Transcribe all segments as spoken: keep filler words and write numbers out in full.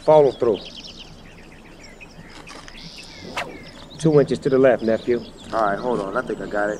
Follow through. Two inches to the left, nephew. All right, hold on. I think I got it.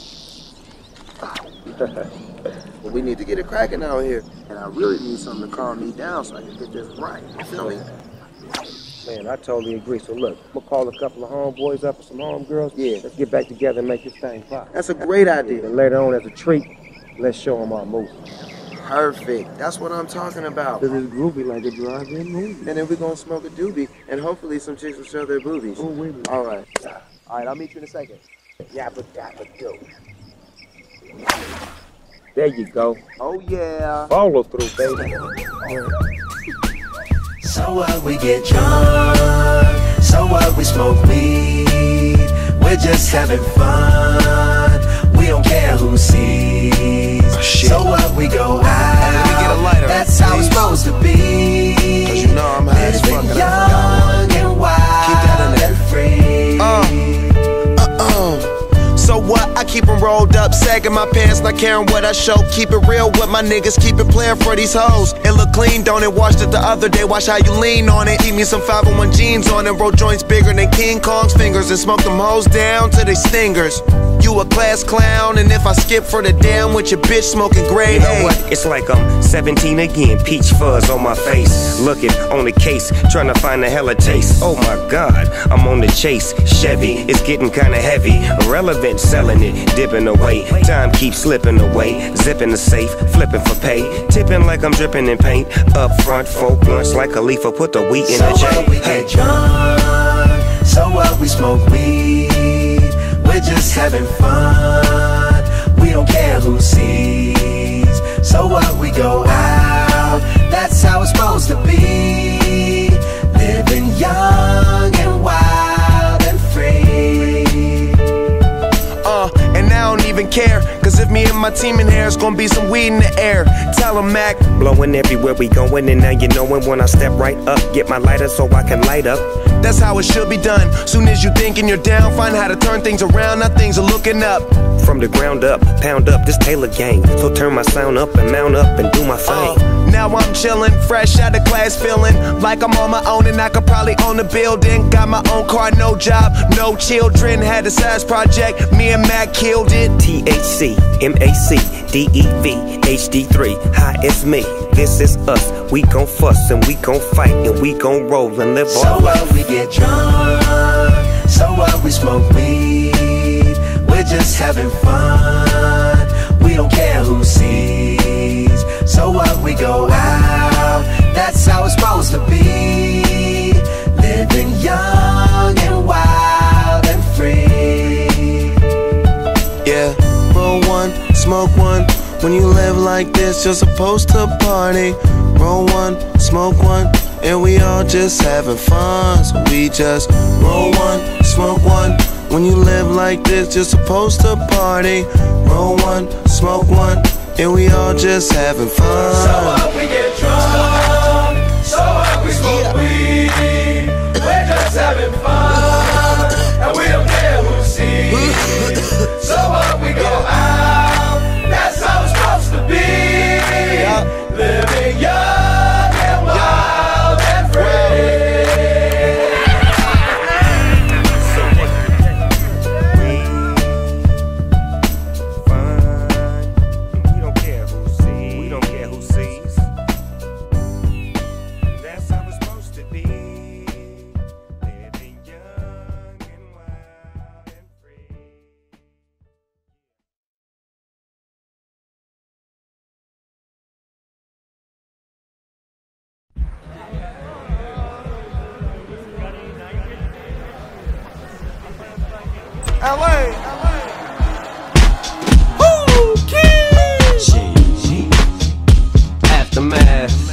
Well, we need to get it cracking out here. And I really need something to calm me down so I can get this right. You feel me? Man, I totally agree. So look, I'm gonna call a couple of homeboys up and some homegirls. Yeah, let's get back together and make this thing pop. That's a great idea. And later on, as a treat, let's show them our movie. Perfect. That's what I'm talking about. Cause it's groovy like a drive-in movie. And then we're gonna smoke a doobie, and hopefully some chicks will show their boobies. Oh, wait a minute. All right. All right, I'll meet you in a second. Yabba dabba do. There you go. Oh yeah. Follow through, baby. So what, we get drunk. So what, we smoke weed. We're just having fun. We don't care who sees. Oh, so what, we go out. We get a lighter, that's how it's supposed to be. Cause you know I'm high as fuck. Living young and wild. Keep that in there. And free. Uh, uh, uh. So what? I keep them rolled up, sagging my pants, not caring what I show. Keep it real with my niggas, keep it playing for these hoes. It look clean, don't it? Washed it the other day, watch how you lean on it. Eat me some five oh one jeans on it, roll joints bigger than King Kong's fingers, and smoke them hoes down to they stingers. You a class clown, and if I skip for the damn with your bitch smoking gray. You know what? It's like I'm seventeen again, peach fuzz on my face. Looking on the case, trying to find a hella taste. Oh my God, I'm on the chase. Chevy, it's getting kinda heavy. Irrelevant, selling it, dipping away. Time keeps slipping away. Zipping the safe, flipping for pay. Tipping like I'm dripping in paint. Up front, four blunts like a leaf, put the wheat in so the J. What, we hey. get drunk. So what, we smoke weed. We're just having fun. We don't care who sees. So what, we go out. That's how it's supposed to be. Living young and wild and free. Uh, and I don't even care. Cause if me and my team in here, it's gonna be some weed in the air. Tell them, Mac. Blowing everywhere we going, and now you knowin' when I step right up. Get my lighter so I can light up. That's how it should be done. Soon as you thinking you're down, find how to turn things around. Now things are looking up. From the ground up, pound up this Taylor gang. So turn my sound up and mount up and do my thing. Uh, now I'm chillin', fresh out of class, feeling like I'm on my own and I could probably own a building. Got my own car, no job, no children. Had a size project, me and Mac killed it. T H C, M A C, D E V, H D three, hi, it's me. This is us, we gon' fuss and we gon' fight and we gon' roll and live so our life. So what, we get drunk. So what, we smoke weed. We're just having fun. We don't care who sees. So what, we go out. That's how it's supposed to be. Living young and wild and free. Yeah, roll one, smoke one. When you live like this, you're supposed to party. Roll one, smoke one, and we all just having fun. So we just roll one, smoke one. When you live like this, you're supposed to party. Roll one, smoke one, and we all just having fun. So what, we get drunk. So what, we smoke weed. We're just having fun, and we don't care who sees. So what, we go out. That's how it's supposed to be. Living young and wild and free. L A, L A. Woo, kid. G, Aftermath.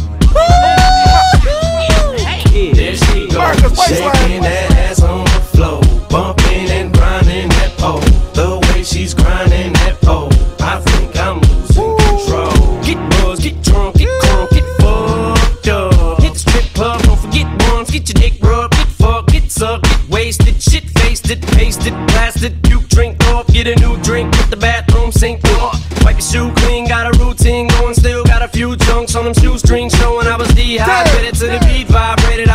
Hey, there she goes, shaking that ass on the floor, bumping and grinding that pole. The way she's grinding that pole, I think I'm losing control. Get buzzed, get drunk, get crunk, get fucked up. Hit the strip club, don't forget ones, get your dick rubbed, get fucked, get sucked, get wasted, shit faced it, pasted, blasted, puke, drink off, get a new drink, hit the bathroom sink off. Wipe your shoe clean, got a routine going, still got a few chunks on them shoestrings showing I was dehydrated to the beat vibe.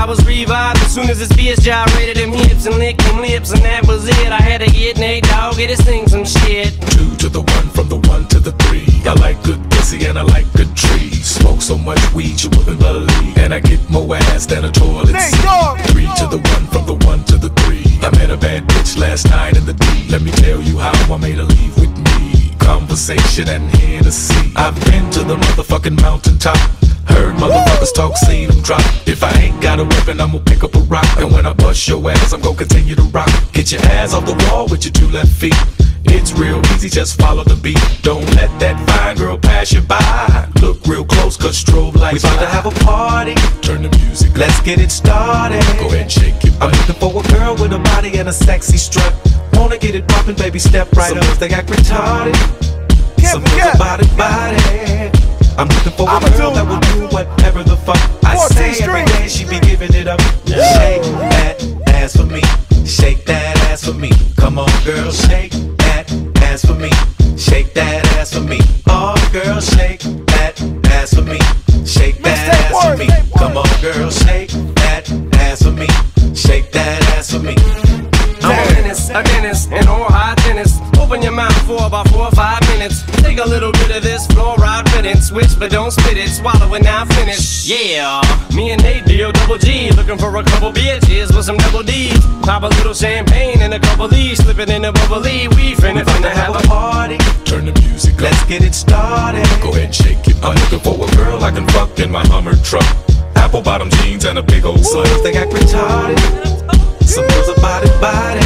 I was revived as soon as this bitch gyrated them hips and licked them lips, and that was it. I had to get Nate Dogg, get his thing some shit. Two to the one, from the one to the three. I like good pussy and I like good trees. Smoke so much weed you wouldn't believe, and I get more ass than a toilet seat. Three to the one, from the one to the three. I met a bad bitch last night in the D. Let me tell you how I made her leave with me. Conversation and Hennessy. I've been to the motherfucking mountaintop. Heard motherfuckers talk, seen them drop. If I ain't got a weapon, I'm gonna pick up a rock. And when I bust your ass, I'm gonna continue to rock. Get your ass off the wall with your two left feet. It's real easy, just follow the beat. Don't let that fine girl pass you by. Look real close, cause strobe lights. We about to have a party. Turn the music up. Let's get it started. Go ahead and shake it. I'm looking for a girl with a body and a sexy strut. Wanna get it poppin', baby, step right Some up. Some they act retarded. Some girls body, body. I'm looking for a girl that will do whatever the fuck I say. Every day she be giving it up. Shake that ass for me. Shake that ass for me. Come on, girl, shake that ass for me. Shake that ass for me. Oh, girl, shake that ass for me. Shake that ass for me. Come on, girl, shake that ass for me. Shake that ass for me. I'm a dentist, a dentist, an oral high dentist. Open your mouth for about four or five minutes. Take a little bit of this fluoride ribbon. Switch but don't spit it, swallow it now finish. Yeah, me and Nate D O double G, looking for a couple bitches with some double D's. Pop a little champagne and a couple D's, slip it in a bubbly. We finna finna have a party. Turn the music up. Let's get it started. Go ahead and shake it. I'm looking for a girl I can fuck in my Hummer truck. Apple bottom jeans and a big old slut. Some they act retarded. Some girls are body body.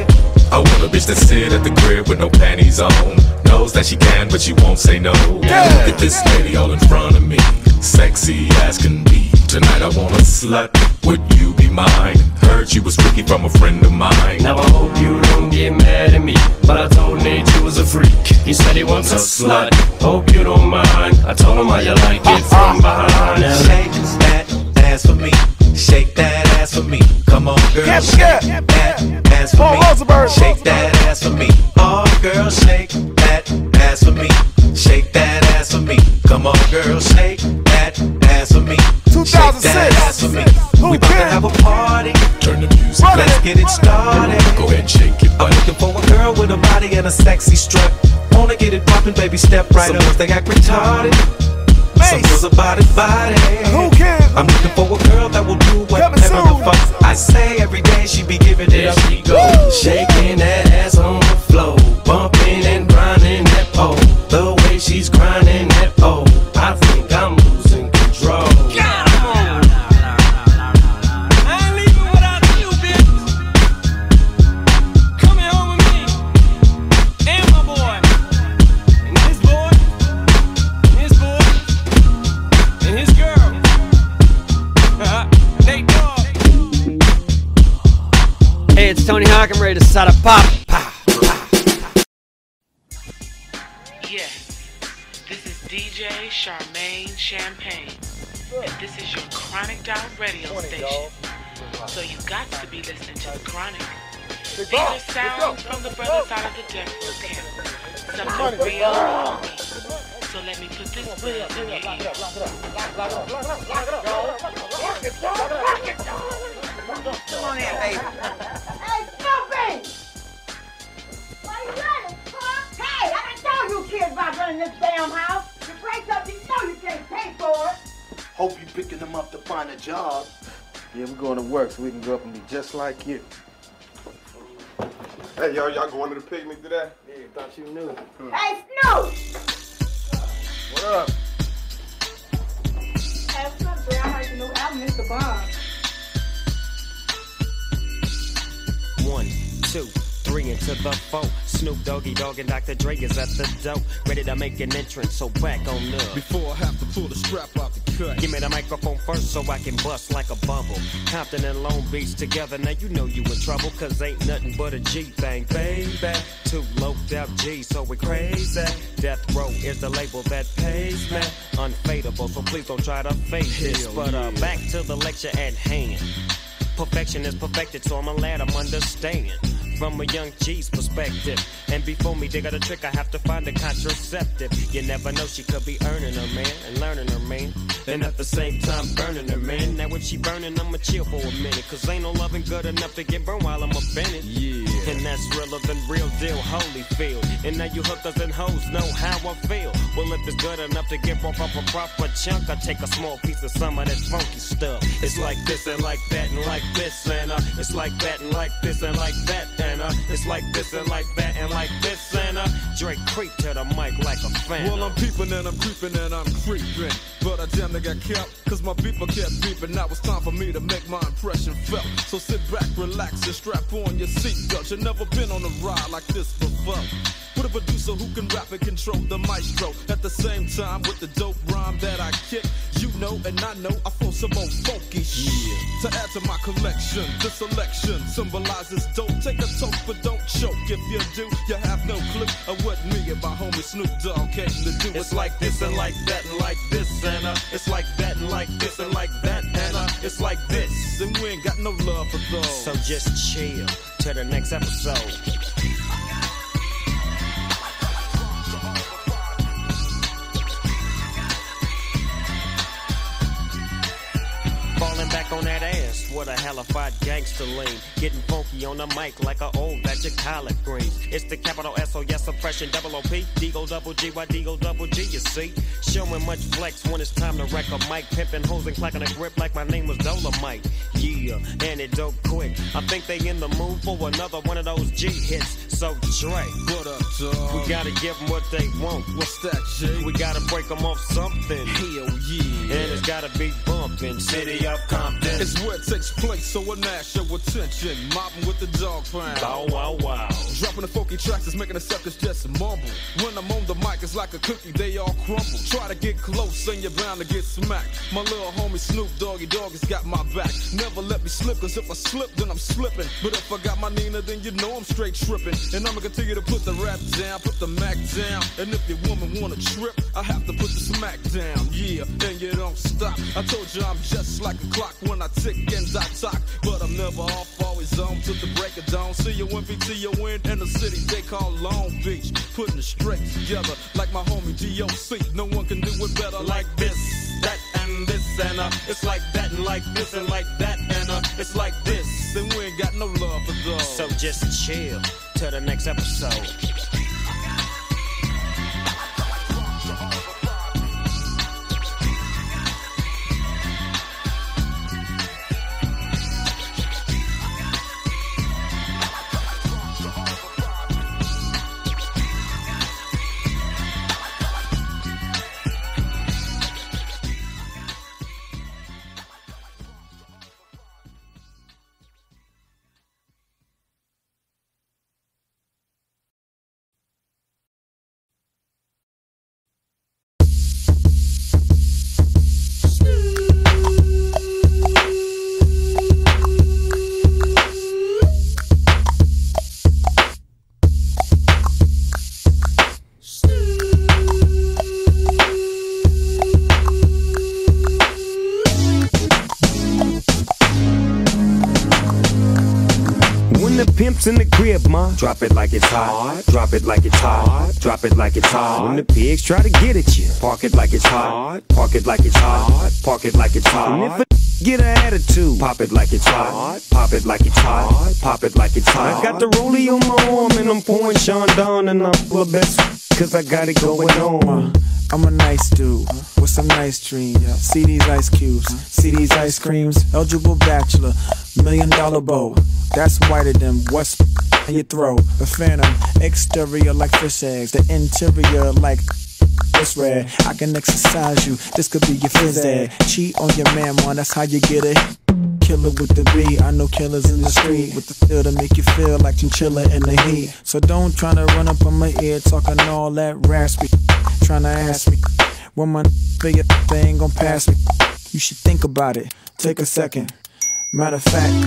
I want a bitch that sit at the crib with no panties on. Knows that she can, but she won't say no. Yeah. Look at this lady all in front of me, sexy as can be. Tonight I want a slut, would you be mine? Heard you was tricky from a friend of mine. Now I hope you don't get mad at me, but I told Nate you was a freak. He said he wants a slut, hope you don't mind. I told him how you like it from behind. Now shake that ass for me, shake that ass for me. Come on, girl, yeah, shake yeah. that ass for me. Rosenberg. Shake that ass for me. Oh, girl, shake that ass for me. Shake that ass for me. Come on, girl, shake that ass for me. two thousand six. Shake that ass for me. Who we about to have a party. Turn the music. Let's get it started. Go ahead and shake it. I'm looking for a girl with a body and a sexy strut. Wanna get it poppin', baby, step right Some up. Some they act retarded. Some girls are body body. Who cares? I'm looking for a girl that will do whatever the fuck I say. Every day she be giving it up. There she goes, shaking that ass on the floor, bumping and grinding that pole. The way she's grinding that pole, I think I'm losing control. I ain't leaving without you, bitch. Come here home with me, and my boy, and his boy, and his boy, and his girl. Nate Dogg. Hey, it's Tony Hawk. I'm ready to start a pop. Yeah, this is D J Charmaine Champagne, and this is your Chronic Out radio station. So you got to be listening to the Chronic. These are sounds from the brothers out of the death row camp. Something real funky. So let me put this buzz in your ear. Come on in, baby. Hey, Snoopy! Why you running, huh? Hey, I done told you kids about running this damn house. You break something, you know you can't pay for it. Hope you picking them up to find a job. Yeah, we're going to work so we can grow up and be just like you. Hey, y'all, y'all going to the picnic today? Yeah, thought you knew. Hmm. Hey, Snoop! What up? Hey, what's up, girl? I heard your new album is the bomb. One, two, three into the four. Snoop Doggy Dogg and Doctor Dre is at the door, ready to make an entrance, so back on up. Before I have to pull the strap out the cut, give me the microphone first so I can bust like a bubble. Compton and Long Beach together, now you know you in trouble, cause ain't nothing but a G thing, baby. Two loped out G, so we crazy. Death Row is the label that pays me. Unfadable, so please don't try to fake this. But uh, yeah. back to the lecture at hand. Perfection is perfected, so I'm a lad, I'm understand. from a young G's perspective. And before me, they got a trick, I have to find a contraceptive. You never know, she could be earning her man and learning her man, and at the same time burning her man. Now if she burning, I'ma chill for a minute, cause ain't no loving good enough to get burned while I'm up in it. Yeah. And that's realer than real deal, Holyfield. And now you hookers and hoes know how I feel. Well, if it's good enough to get off a proper chunk, I take a small piece of some of that funky stuff. It's like this and like that and like this and uh, it's like that and like this and like that and uh, it's like this and like that and like this and uh, Drake creep to the mic like a fan. Well, I'm peeping and I'm creeping and I'm creeping, but I damn near got kept, cause my beeper kept beeping. Now it's time for me to make my impression felt. So sit back, relax, and strap on your seatbelt. You've never been on a ride like this before, with a producer who can rap and control the maestro. At the same time, with the dope rhyme that I kick, you know and I know I feel some old funky shit. Yeah. To add to my collection, the selection symbolizes dope. Take a toke, but don't choke. If you do, you have no clue of what me and my homie Snoop Dogg came to do. It's like this and like that and like this and uh, it's like that and like this and like that and uh, it's like this. And we ain't got no love for those. So just chill till the next episode. Falling back on that ass, what a hellified gangster lean. Getting funky on the mic like an old batch of collard greens. It's the capital S O S oppression, double O P, D-Go double G, Y D-Go double G, you see. Showing much flex when it's time to wreck a mic. Pimping hoes and clacking a grip like my name was Dolomite. Yeah, and it dope quick. I think they in the mood for another one of those G hits. So Dre, what up, dog? We gotta give them what they want. What's that, G? We gotta break them off something. Hell yeah. And it's gotta be bumping. City of Compton. It's where it takes place, so I gnash your attention. Mobbing with the dog pound. Wow, wow, wow. Dropping the funky tracks is making the suckers just mumble. When I'm on the mic, it's like a cookie, they all crumble. Try to get close and you're bound to get smacked. My little homie Snoop Doggy Dogg has got my back. Never let me slip, cause if I slip, then I'm slipping. But if I got my Nina, then you know I'm straight tripping. And I'ma continue to put the rap down, put the Mac down. And if your woman wanna trip, I have to put the smack down. Yeah, and you don't stop. I told you I'm just like a clock when I tick and I talk. But I'm never off, always on to the break of dawn. See you when B T O in in the city they call Long Beach. Putting it straight together like my homie D O C. No one can do it better like this, that, and this, and uh, it's like that, and like this, and like that, and uh, it's like this. Then we ain't got no love for those. So just chill till the next episode. Pimps in the crib, ma. Drop it like it's hot. Drop it like it's hot. Drop it like it's hot. When the pigs try to get at you, park it like it's hot. Park it like it's hot. Park it like it's hot. And if a get an attitude, pop it like it's hot. Pop it like it's hot. Pop it like it's hot. I got the rollie on my arm and I'm pouring Sean down and I'm full of best cause I got it going on. I'm a nice dude with some nice dreams. See these ice cubes, see these ice creams. Eligible bachelor, million dollar bow. That's whiter than what's in your throat. The phantom, exterior like fish eggs. The interior like it's red. I can exercise you, this could be your phys ed. Cheat on your man, man, that's how you get it. Killer with the B, I know killers in the street with the feel to make you feel like chinchilla in the heat. So don't try to run up on my ear talking all that raspy. Trying to ask me when my figure they ain't gon' pass me. You should think about it, take a second. Matter of fact,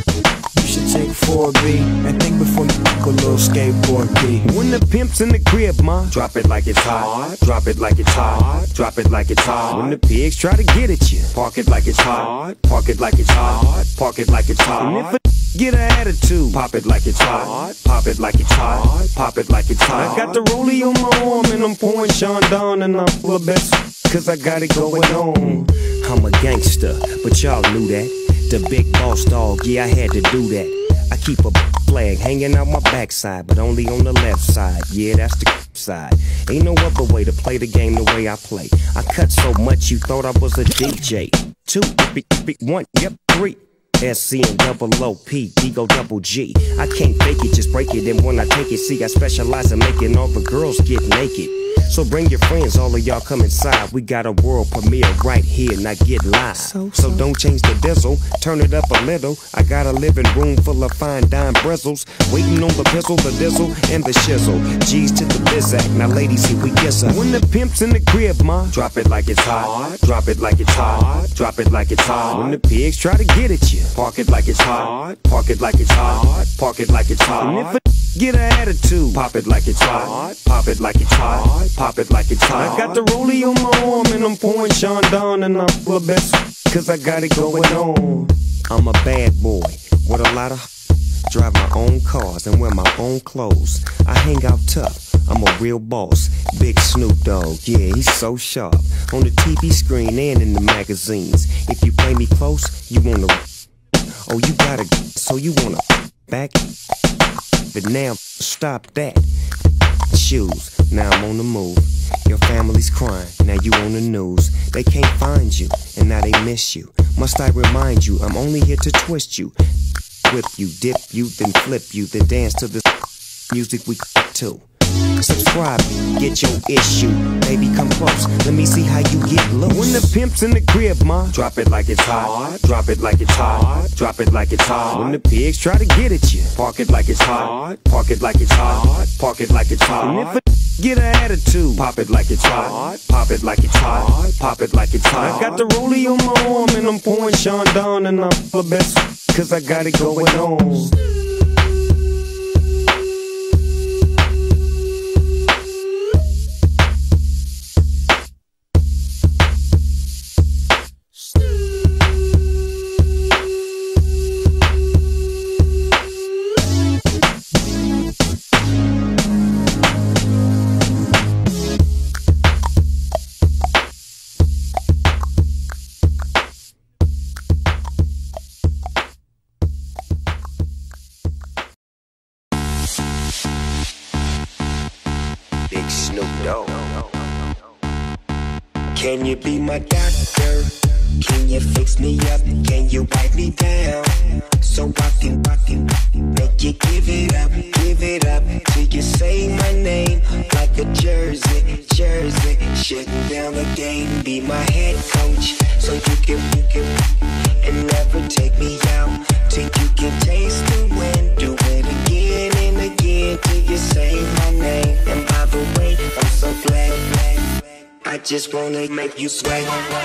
You should take four B and think before you fuck a little skateboard B. When the pimp's in the crib, ma, drop it like it's hot. Drop it like it's hot. Drop it like it's hot. When the pigs try to get at you, park it like it's hot. Park it like it's hot. Park it like it's hot. And if a get an attitude, pop it like it's hot. Pop it like it's hot. Pop it like it's hot. I got the rollie on my arm and I'm pouring Sean down and I'm full of best cause I got it going on. I'm a gangster, but y'all knew that. The big boss dog, yeah, I had to do that. I keep a flag hanging out my backside, but only on the left side. Yeah, that's the side. Ain't no other way to play the game the way I play. I cut so much you thought I was a D J. Two, one, yep, three. S C and double O P, D go double G. I can't fake it, just break it. And when I take it, see, I specialize in making all the girls get naked. So bring your friends, all of y'all come inside. We got a world premiere right here, now get live. So, so. so don't change the diesel, turn it up a little. I got a living room full of fine dime bristles, waiting on the pistol, the dizzle, and the shizzle. G's to the bizac, now ladies, here we kiss her. When the pimp's in the crib, ma, drop it like it's hot. Drop it like it's hot. Drop it like it's hot. When the pigs try to get at you, park it like it's hot. Park it like it's hot. Park it like it's hot. And if a get an attitude, pop it like it's hot. Pop it like it's hot. Pop it like it's hot. I got the rollie on my arm and I'm pouring Sean down and I'm full of best cause I got it going on. I'm a bad boy with a lot of drive my own cars and wear my own clothes. I hang out tough, I'm a real boss. Big Snoop Dogg, yeah, he's so sharp. On the T V screen and in the magazines. If you play me close, you wanna. Oh, you gotta, so you wanna back. But now, stop that. Shoes, now I'm on the move. Your family's crying, now you on the news. They can't find you, and now they miss you. Must I remind you, I'm only here to twist you. Whip you, dip you, then flip you, then dance to the music we to. Subscribe, get your issue. Baby, come close, let me see how you get loose. When the pimp's in the crib, ma, drop it like it's hot. Drop it like it's hot. Drop it like it's hot. When the pigs try to get at you, park it like it's hot. Park it like it's hot. Park it like it's hot. And if a get an attitude, pop it like it's hot. Pop it like it's hot. Pop it like it's hot. I got the rollie on my arm and I'm pouring Sean down and I'm the best cause I got it going on. Can you be my doctor? Can you fix me up? Can you wipe me down? So I can, I can make you give it up, give it up till you say my name like a jersey, jersey. Shutting down the game, be my head coach, so you can, you can, and never take me out till you can taste the wind. Do it again and again till you say my name. And by the way, I'm so glad, glad. I just wanna make you sweat.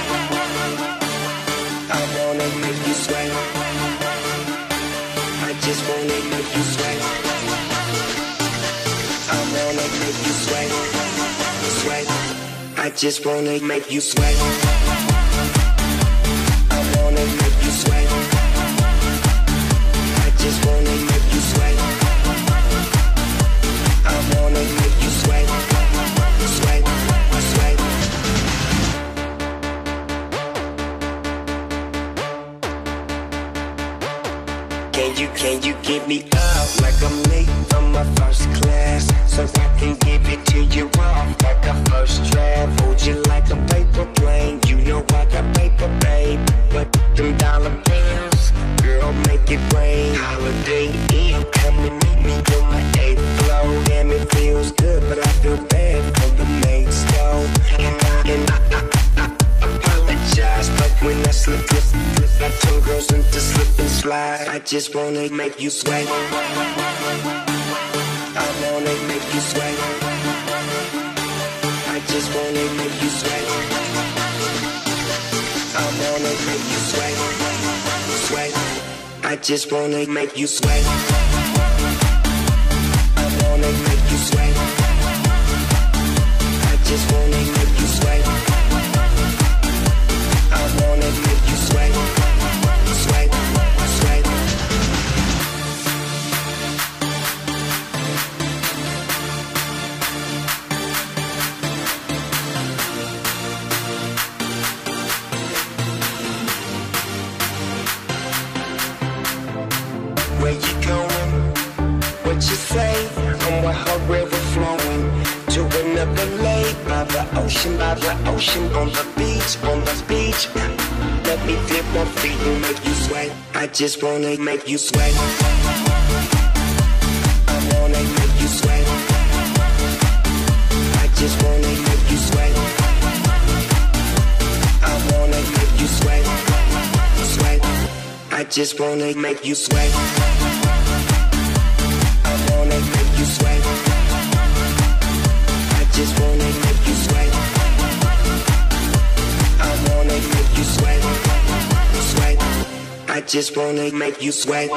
I wanna make you sweat. I just wanna make you sweat. I wanna make you sweat. Sweat. I just wanna make you sweat. I wanna make you sweat. I just wanna make you sweat. I wanna make you sweat. Sweat. Sweat. Can you, can you get me up like I'm late from my first class, so I can give it to you off like a first draft. Hold you like a paper plane, you know I got paper, babe. But them dollar bills, girl, make it rain. Holiday Inn, come and meet me on my eighth floor. Damn, it feels good, but I feel bad for the maid's though. And I, and I, I, I, I apologize, but when I slip, slip, slip, I turn girls into slip and slide. I just wanna make you sweat. I wanna make you sweat. I just wanna make you sweat. I wanna make you sweat. Sweat. I I just wanna make you sweat. I wanna make you sweat. I just wanna make you sweat. I wanna make you sweat. Sweat, sweat. Where you going? What you say? I'm with her river flowing to another lake by the ocean, by the ocean, on the beach, on the beach. Let me dip my feet and make you sweat. I just wanna make you sweat. I wanna make you sweat. I just wanna make you sweat. I wanna make you sweat. Sweat. I just wanna make you sweat. I wanna make you sweat. I just wanna make you sweat. I wanna make you sweat. Sweat. I just wanna make you sweat.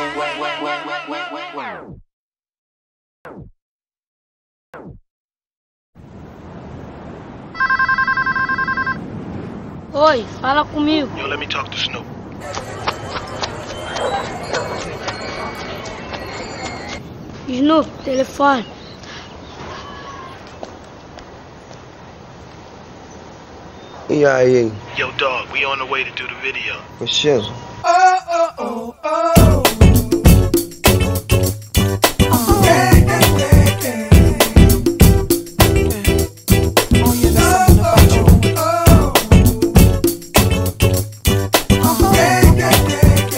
Oi, fala comigo. Yo, let me talk to Snoop. Snoop, telefone. E aí? Yo, Dogg, we on the way to do the video. For sure. Oh, oh, oh, oh. Yeah, yeah, yeah, yeah. Oh, yeah, there's something about you. Oh, oh. Yeah, yeah, yeah,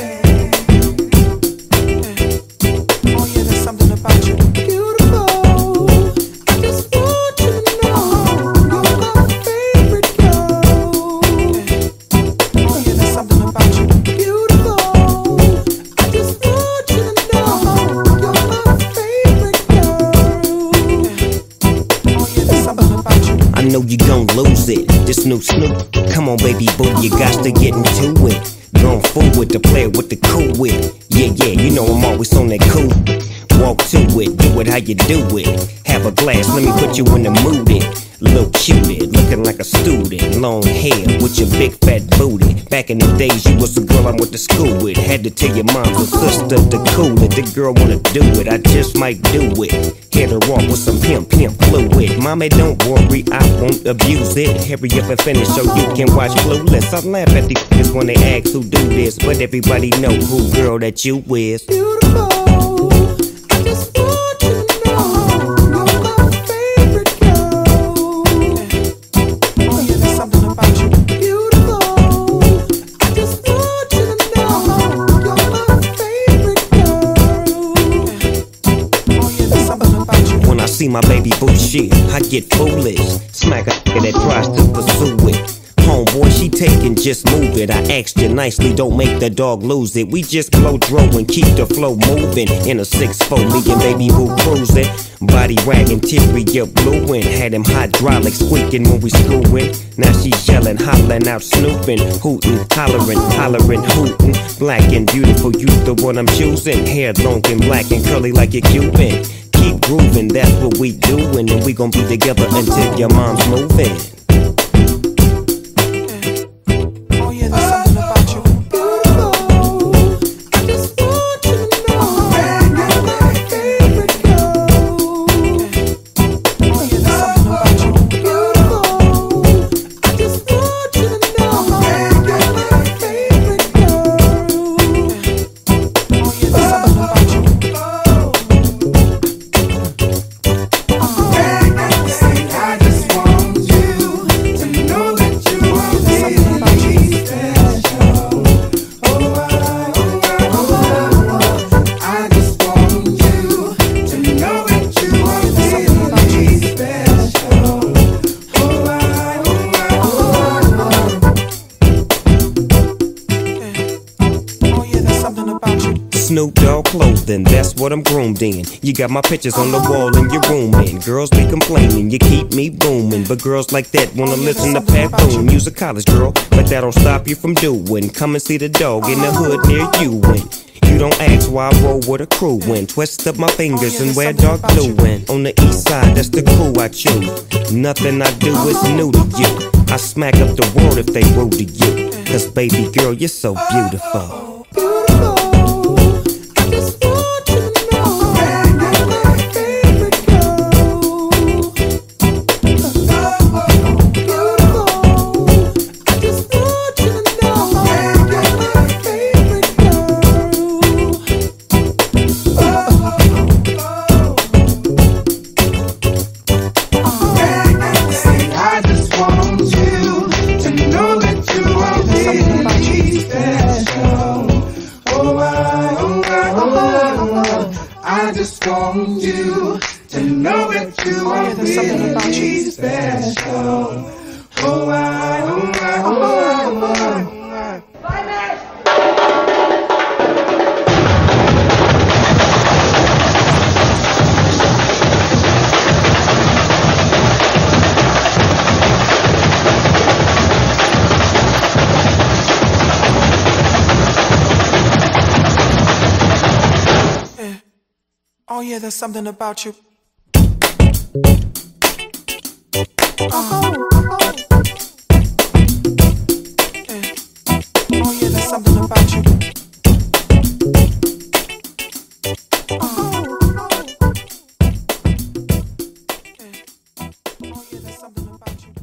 yeah. Oh, yeah, there's something about you. Beautiful. I just want you to know you're my favorite girl. Oh, yeah, there's something about you. Beautiful. I just want you to know you're my favorite girl. Oh, yeah, there's something about you. I know you gon' lose it. This new Snoop, come on baby boo, you got to get into it. Going forward to play with the cool wit. Yeah, yeah, you know I'm always on that cool. Walk to it, do it how you do it. Have a glass, let me put you in the mood. It. Little cutie, looking like a student. Long hair with your big fat booty. Back in the days, you was the girl I went to school with. Had to tell your mom or sister to cool it. The girl wanna do it, I just might do it. Hit her off with some pimp, pimp fluid. Mommy, don't worry, I won't abuse it. Hurry up and finish so you can watch Clueless. I laugh at these niggas when they ask who do this, but everybody know who girl that you is. Beautiful. I just want you to know you're my favorite girl. Oh, yeah, there's something about you. Beautiful. I just want you to know you're my favorite girl. Oh, yeah, there's something about you. When I see my baby boo shit, I get foolish. Smack a nigga that tries to pursue it. Homeboy, she taking, just move it. I asked you nicely, don't make the dog lose it. We just blow dro and keep the flow moving. In a six four, me and baby boo cruising. Body wagging, teary up blueing. Had him hydraulic squeaking when we screwing. Now she yelling, hollering out, snooping, hooting, hollering, hollering, hooting. Black and beautiful, you the one I'm choosing. Hair long and black and curly like a Cuban. Keep grooving, that's what we doing, and we gon' be together until your mom's moving. Oh, yeah, there's something about you. Beautiful. I just want you to know you're my favorite girl. Oh, yeah, there's something about you. Beautiful. I just want you to know you're my favorite girl. Oh, yeah, there's something about you. Oh, yeah, yeah, I just want you to know that you are really special. Oh, I, oh, I, oh, I, I just want you to know that you are really special. Oh, I, oh, I, oh, I. Oh, yeah, there's something about you. Snoop Dogg clothing, that's what I'm groomed in. You got my pictures on the wall in your room, and girls be complaining, you keep me booming. But girls like that wanna listen to Pat Boone. You's a college girl, but that don't stop you from doing. Come and see the dog in the hood near you, and you don't ask why I roll with a crew when twist up my fingers and wear dark blue when on the east side, that's the crew I choose. Nothing I do is new to you. I smack up the world if they rude to you. Cause baby girl, you're so beautiful. Oh yeah, there's something about you. Oh, yeah. Oh yeah, there's something about you. Oh, yeah, there's something about you.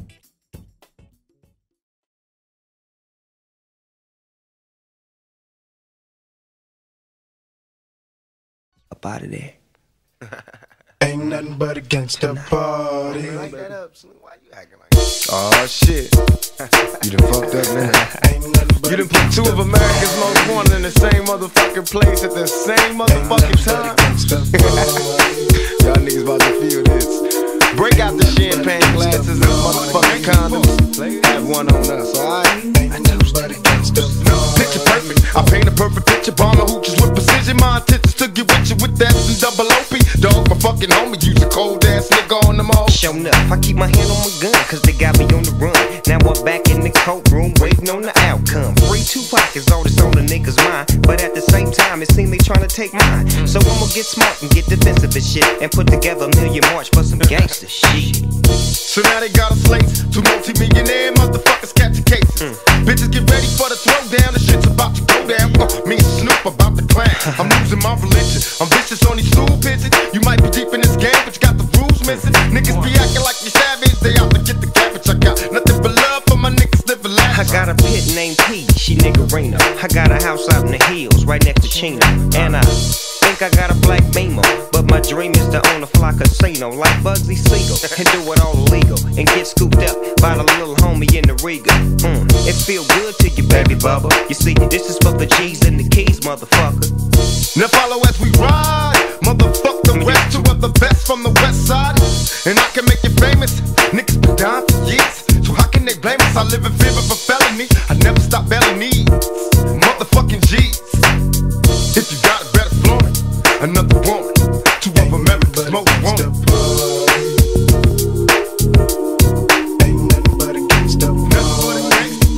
Up out of there. Ain't nothing but a gangsta party. Like that up, Snoop. Why you acting like that? Oh shit. You done fucked up now. You done put two of America's most wanted in the same motherfucking place at the same motherfucking time. Y'all niggas about to feel this. Break out the champagne glasses and motherfucking condoms. Have one on us, alright? Picture perfect. I paint a perfect picture. Bomber hooches with precision. My intentions to get with you with that and double O P. Dog, my fucking homie. Use a cold ass nigga on them all. Show enough. I keep my hand on my gun, cause they got me on the run. Now I'm back in the courtroom, waiting on the outcome. Free Tupac is all that's on the niggas' mind. But at the same time, it seems they trying to take mine. So I'ma get smart and get defensive and shit, and put together a million march for some gangster shit. So now they got us laced. Two multi-millionaire motherfuckers catching cases. Mm. Bitches get ready for the throwdown. The shit's about to go down. Uh, me and Snoop about to climb. I'm losing my religion. I'm vicious on these stool pigeons. You might be deep in this game, but you got the rules missing. Niggas be acting like you savage. They out to get the cabbage. I got nothing but love for my niggas living life. I got a pit named P, she niggerina. I got a house out in the hills, right next to Chino. And I think I got a black Beamer, but my dream is to own a fly casino like Bugsy Siegel and do it all illegal and get scooped up by the little homie in the Riga. Mm, it feel good to you, baby bubba. You see, this is for the G's and the keys, motherfucker. Now follow as we ride, motherfuck the rest. Two of the best from the west side, and I can make you famous. Niggas been down for years, so how can they blame us? I live in fear of a felony. I never stop belly needs, motherfucking G's. If you got it, better flaunt it. Another woman, two of America's most wanted. Ain't nothing but a gangsta party.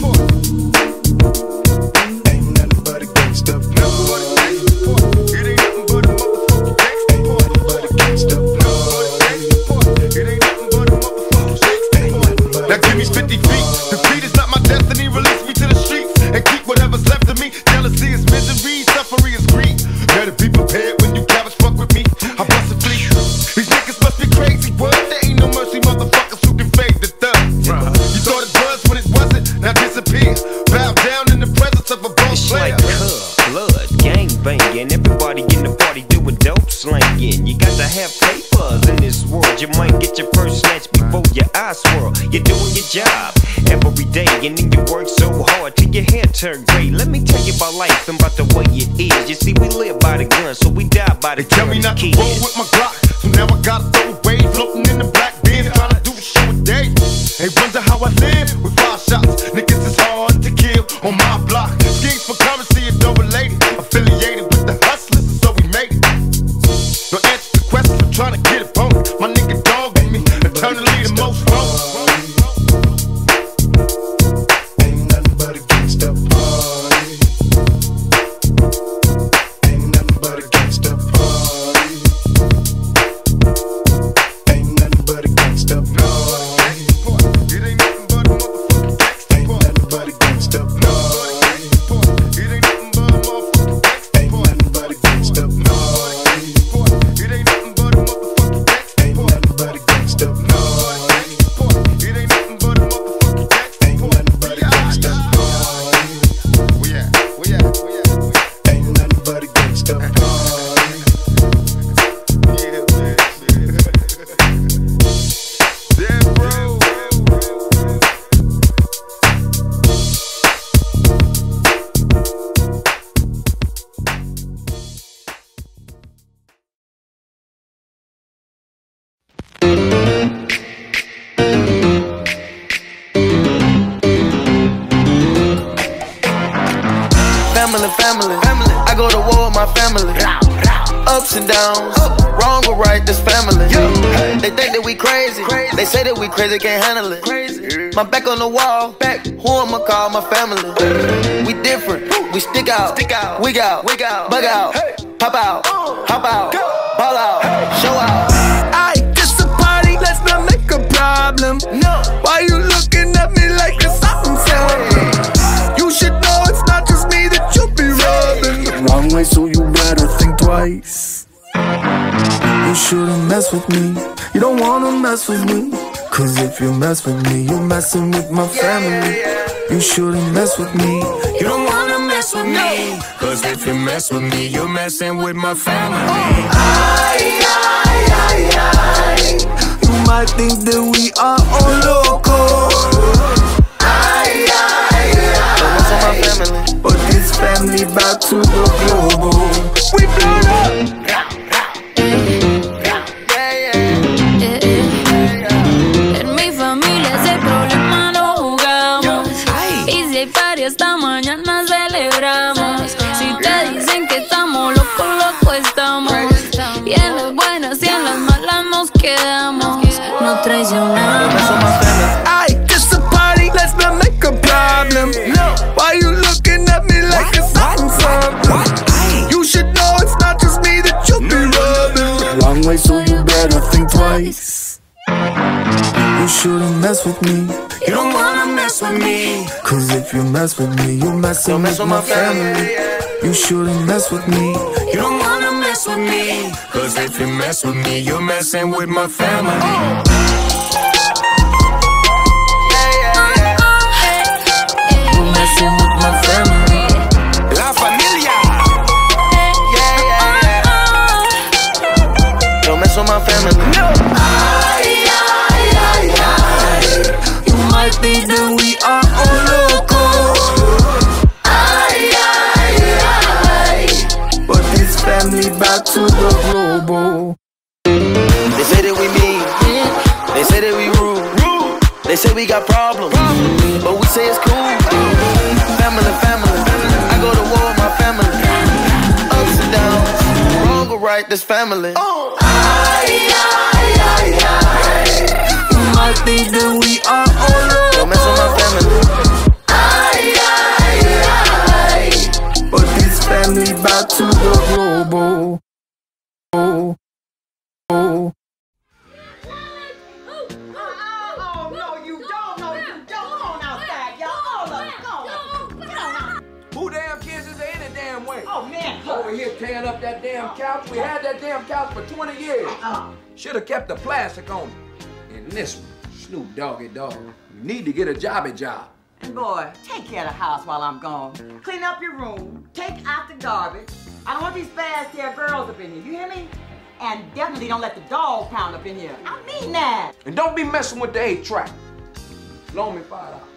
Ain't nothing but a gangsta party. It ain't nothing but a motherfucking gangsta party. It ain't nothing but a motherfucking gangsta party. Now give me fifty feet. Defeat is not my destiny. Release me to the streets and keep whatever's left of me. Jealousy is misery, suffering is greed. Better be prepared when you cabbage fuck with me. I bust a fleet. These niggas must be crazy, what? There ain't no mercy, motherfuckers who can fade the thug. You thought it was when it wasn't, now disappear. Bow down in the presence of a boss player. It's like cub, blood, gang banging. Everybody in the party doing dope slanging. You got to have papers in this world. You might get your purse snatched before your eyes swirl. You're doing your job every day, and then you work so hard till your hair turn gray. Let me tell you about life and about the way it is. You see, we live by the gun, so we die by the gun. Tell me not to roll with my Glock, so now I gotta throw away. Floating in the black bin, trying to do a show a day. They wonder how I live with five shots. Niggas is hard to kill on my block. Schemes for currency and double lady. Affiliated with the hustlers, and so we made it. No answer to questions, I'm trying to get it on. My nigga Dogg with me, eternally the most wrong. Ain't nothing but a gangsta party. Ain't family. Ups and downs, wrong or right, this family. They think that we crazy, they say that we crazy, can't handle it. My back on the wall, back. Who I'ma call my family? We different, we stick out, wig out, bug out, pop out, hop out, ball out, show out. Aye, this a party, let's not make a problem. No, why you looking at me like it's something something? You should know it's not just me that you be rubbing. Wrong way, so you better think twice. You shouldn't mess with me. You don't wanna mess with me. Cause if you mess with me, you're messing with my family. You shouldn't mess with me. You don't wanna mess with me. Cause if you mess with me, you're messing with my family. Aye, aye, aye, aye. You might think that we are all loco. Aye, aye, aye. But this family back to the global. We blown up. Esta mañana celebramos. Si te dicen que estamos locos, locos estamos. Y en las buenas y en las malas nos quedamos. No traicionamos. Aye, this a party, let's not make a problem. No, why you looking at me like it's something something? You should know it's not just me that you be rubbing. Wrong way, so you better think twice. You shouldn't mess with me. You don't wanna mess with me. Cause if you mess with me, you're messing with my family. You shouldn't mess with me. You don't wanna mess with me. Cause if you mess with me, you're messing with my family. You're messing with my family. La familia. Yeah, yeah, yeah. Don't mess with my family. No. I think that we are all loco. Aye, aye, aye. But this family back to the global. They say that we mean, they say that we rude, they say we got problems, but we say it's cool. Family, family, I go to war with my family. Ups and downs, wrong or right, this family. Aye, aye, aye, aye. I think that we are all loco. Don't mess with my family. Aye, aye, aye. But this family back to the global. Oh, oh. Oh, no, you don't. No, you don't. Come on outside, y'all. All of them. Go on. Get on out. Who damn kids is there any damn way? Oh, man. Over here tearing up that damn couch. We had that damn couch for twenty years. Should have kept the plastic on it. And this one, Snoop Doggy Dogg. You need to get a jobby job. And boy, take care of the house while I'm gone. Clean up your room. Take out the garbage. I don't want these fast hair girls up in here. You hear me? And definitely don't let the dog pound up in here. I mean that. And don't be messing with the eight track. Loan me five dollars.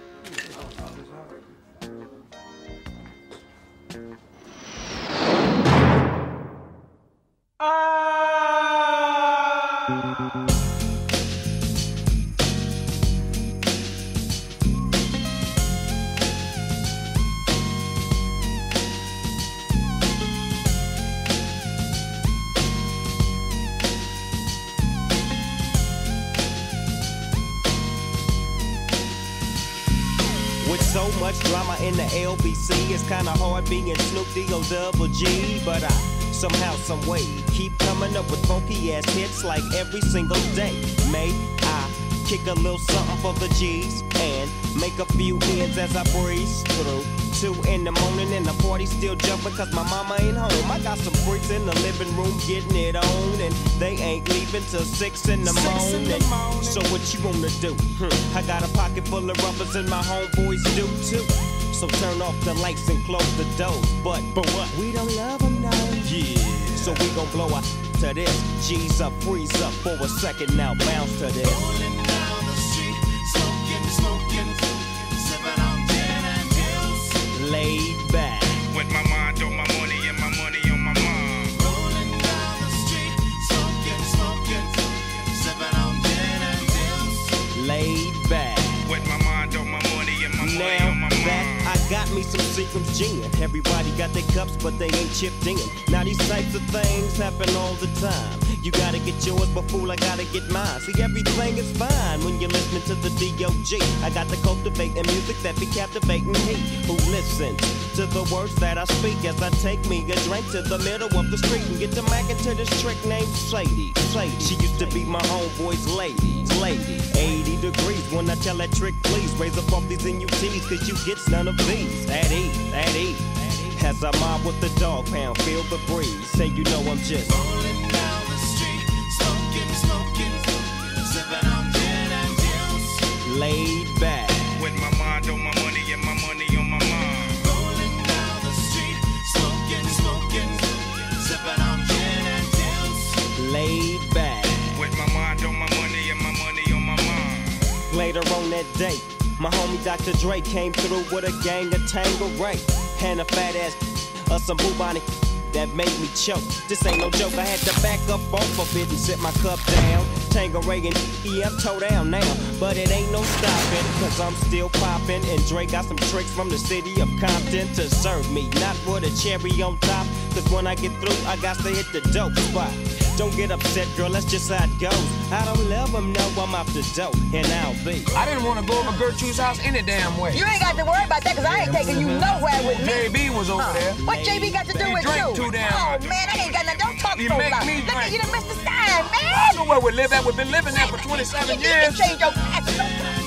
With so much drama in the L B C, it's kinda hard being Snoop D O double G. But I somehow, some way, keep coming up with funky ass hits like every single day. May I kick a little something for the G's and make a few ends as I breeze through. Two in the morning and the party still jumping cause my mama ain't home. I got some freaks in the living room getting it on, and they ain't leaving till six in the morning. So what you wanna do? Hmm. I got a pocket full of rubbers and my homeboys do too. So turn off the lights and close the doors. But, but what? We don't love them now. Yeah. So we gon' blow up to this. G's up, freeze up for a second now, bounce to this. Rolling down the street, smoking, smoking, sipping on gin and juice. Laid back. With my mind on my money and my money on my mind. Rolling down the street, smoking, smoking, sipping on gin and juice. Laid back. With my mind on my money and my money on my mind. Now that I got me some Seagram's gin. Everybody got their cups, but they ain't chipped in. Now these types of things happen all the time. You gotta get yours, but fool, I gotta get mine. See, everything is fine when you're listening to the D O G. I got to cultivate the music that be captivating he who listens to the words that I speak as I take me a drink to the middle of the street and get to mackin' to this trick named Sadie. Sadie, she used to be my homeboy's lady. Lady, eighty degrees when I tell that trick, please raise up off these N U Ts, cause you get none of these. At ease, at ease. As I mob with the dog pound, feel the breeze. Say you know I'm just rolling down the street, smoking, smoking, sipping on gin and juice. Laid back. With my mind on my money and my money on my mind. Rolling down the street, smoking, smoking, sipping on gin and juice. Laid back. With my mind on my money and my money on my mind. Later on that day, my homie Doctor Dre came through with a gang of Tangeray and a fat ass of some bubonic that made me choke. This ain't no joke, I had to back up off of it and sit my cup down. Tangeray and yeah, I'm toe down now, but it ain't no stopping, cause I'm still popping. And Dre got some tricks from the city of Compton to serve me, not with a cherry on top, cause when I get through, I got to hit the dope spot. Don't get upset, girl, that's just how it goes. I don't love them, no, I'm out the dope, and I'll be. I didn't want to go over Gertrude's house any damn way. You ain't got to worry about that, cause I ain't taking you nowhere with me. J B was over huh. there. What J B got to do he with drank you? Too damn oh, man, I ain't got nothing. Don't talk you so make loud. me Look drink. at you done missed the sign, man. I know where we live at. We've been living there for twenty-seven you, years. You can change your accent.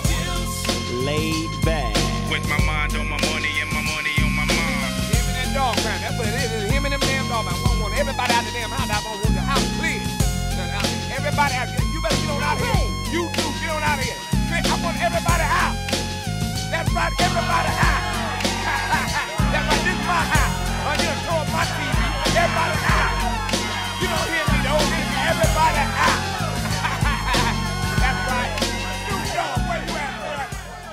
Laid back. With my mind on my money and my money on my mind. Him and that dog pound. That's what it is. It's him and them damn dog pound. I want everybody out the damn house. I want the house clear. Everybody out here. You better get on out of here. You too, get on out of here. I want everybody out. That's right, everybody out. That's right, this is my house. I'm gonna throw up my T V. Everybody out. You don't hear me though. Everybody out. That's right. Snoop Dogg, where you at, boy?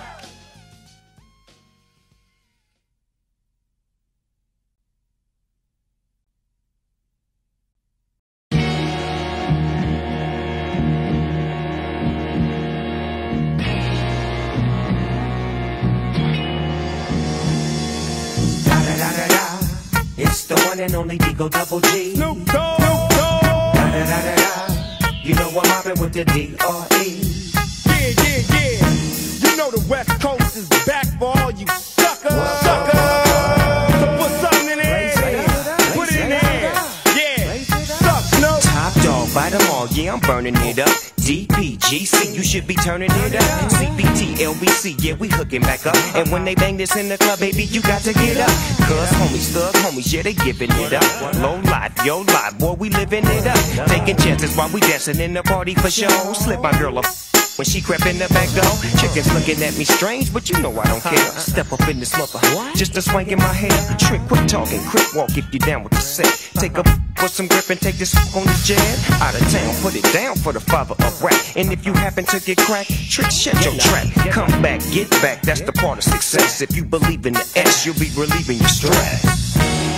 It's the one and only Digo Double G. Snoop Dogg, Snoop Dogg. Da, da, da, da, da. You know I'm mobbing with the D R E. Yeah, yeah, yeah. You know the West Coast is back for all you suckers. Suckers. So put something in there. Put it in there. Yeah. Suck, Snoop. Top dog, bite them all. Yeah, I'm burning it up. D P G C, you should be turning it up. C B T, L B C, yeah, we hooking back up. And when they bang this in the club, baby, you got to get up. Cuz homies, thug homies, yeah, they giving it up. Low life, yo life, boy, we living it up. Taking chances while we dancing in the party for show. Slip my girl up when she crept in the back door. Chickens looking at me strange, but you know I don't care. Step up in this mother, just a swing in my hair. Trick, quit talking, quick walk if you down with the set. Take a put some grip and take this on the jet. Out of town, put it down for the father of rap. And if you happen to get cracked, trick, shut your trap. Come back, get back, that's the part of success. If you believe in the S, you'll be relieving your stress.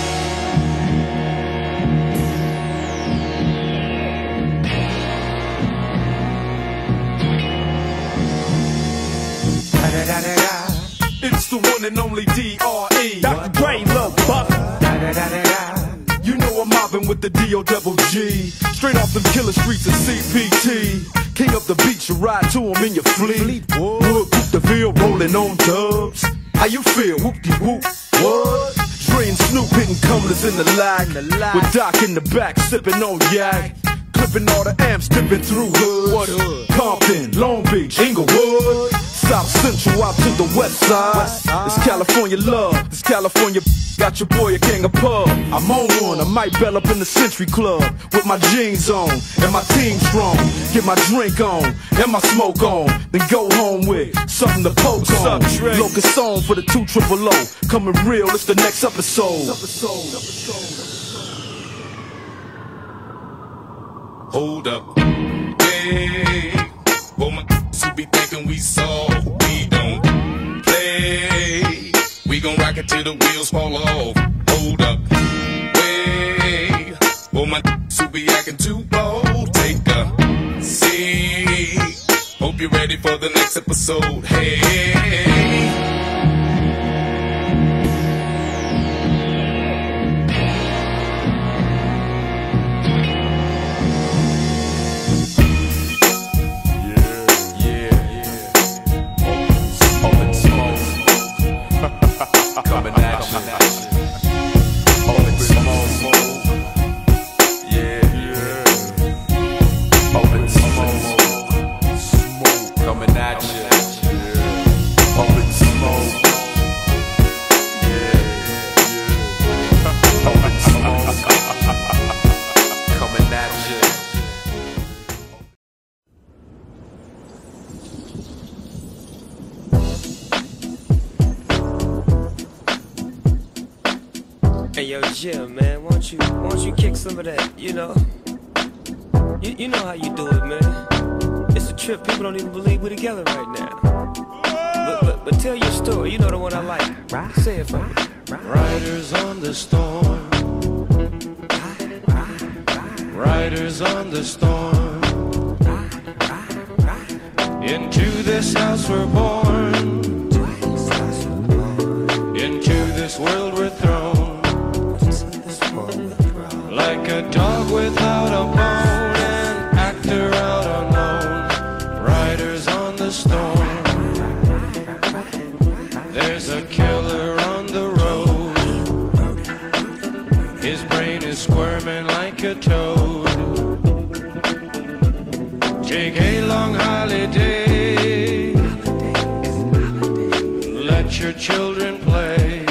It's the one and only D R E. Doctor Dre, Lil Buck. You know I'm mobbing with the D O double G. Straight off them killer streets of C P T. King up the beach, you ride to him in your fleet. Wood, whoop the field, rolling on dubs. How you feel? Whoop-de-whoop. What? Dre and Snoop hitting cumblers in the lag. With Doc in the back, sipping on yak. Clipping all the amps, dipping through hoods. What hood? Compton, Long Beach, Inglewood. South Central out to the west side. It's California love, it's California. Got your boy a gang of pub. I'm on one, I might bell up in the Century Club with my jeans on and my team strong. Get my drink on and my smoke on, then go home with something to poke on. Locust song for the two triple O. Coming real, it's the next episode. Hold up, hey, well my who be thinking we soft, we don't play. We gon' rock it till the wheels fall off. Hold up, hey, well my who be acting too bold. Take a seat. Hope you're ready for the next episode. Hey. Hey, yo, Jim, man, won't you, won't you kick some of that, you know? You, you know how you do it, man. It's a trip, people don't even believe we're together right now. But, but, but tell your story, you know the one I like. Say it for me. Riders on the storm. Riders on the storm. Into this house we're born. Into this world we're thrown. Like a dog without a bone, an actor out alone. Riders on the storm. There's a killer on the road. His brain is squirming like a toad. Take a long holiday. Let your children play.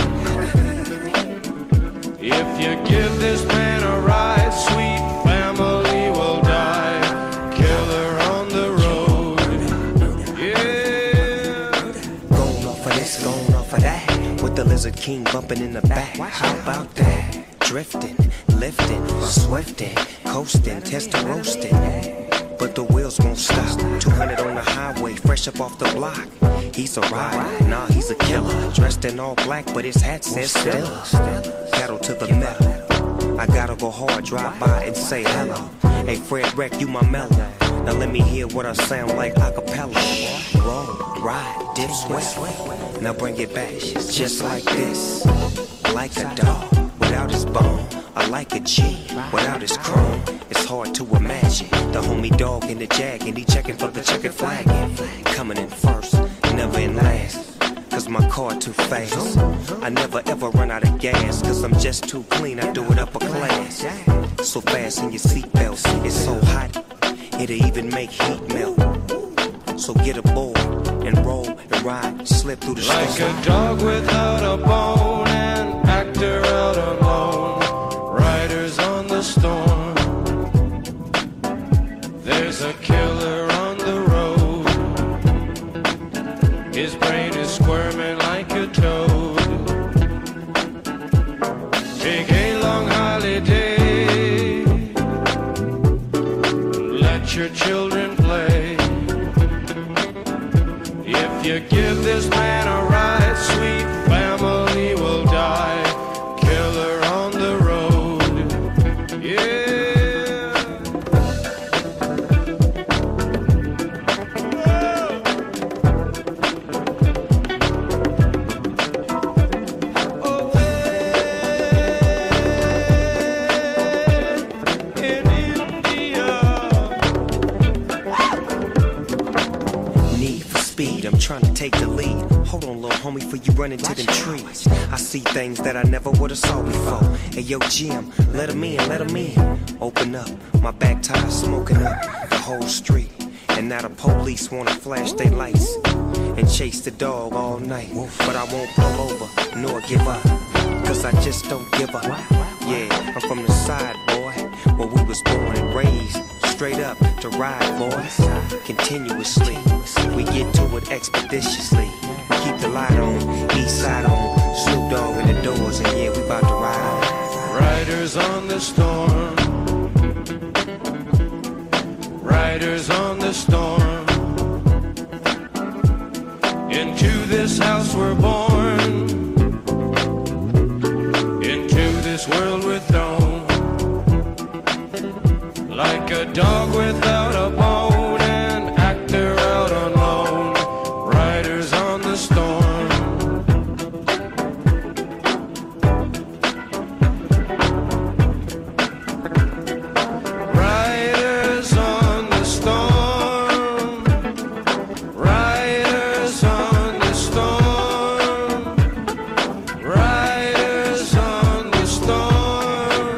If you give this man a ride, sweet family will die. Killer on the road. Yeah. Going off of this, going off of that. With the Lizard King bumping in the back. How about that? Drifting, lifting, swifting, coasting, testing, roasting. But the wheels won't stop. two hundred on the highway, fresh up off the block. He's a rider, nah, he's a killer. Dressed in all black, but his hat says Stella. Pedal to the metal. I gotta go hard, drive by and say hello. Hey, Fred Wreck, you my mellow. Now let me hear what I sound like a cappella. Roll, ride, dip, sweat. Now bring it back, just like this. Like a dog without his bone. I like a G without his chrome. It's hard to imagine the homie Dogg in the jag, and he checking for the checkered flag. Coming in first, never in last. Cause my car too fast. I never ever run out of gas. Cause I'm just too clean, I do it upper class. So fast in your seatbelts, it's so hot, it'll even make heat melt. So get aboard and roll and ride, slip through the Like storm. a dog without a bone, an actor out alone. Riders on the storm. There's a killer on the road. His brain is squirming like a toad. Take a long holiday. Let your children play. If you give this man a ride, sweet family will die. Killer on the road. Yeah. Trying to take the lead. Hold on, little homie, before you run into them trees. I see things that I never would've saw before. Hey, yo, Jim, let him in, let him in. Open up, my back tire smoking up the whole street. And now the police wanna flash their lights and chase the dog all night. But I won't pull over, nor give up, cause I just don't give up. Yeah, I'm from the side, boy, where we was born and raised. Straight up to ride, boys, continuously. We get to it expeditiously. We keep the light on, east side on, Snoop Dogg in the doors, and yeah, we about to ride. Riders on the storm. Riders on the storm. Into this house we're born. Into this world we're thrown. Like a dog without a bone, an actor out on loan. Riders on the storm. Riders on the storm. Riders on the storm. Riders on the storm.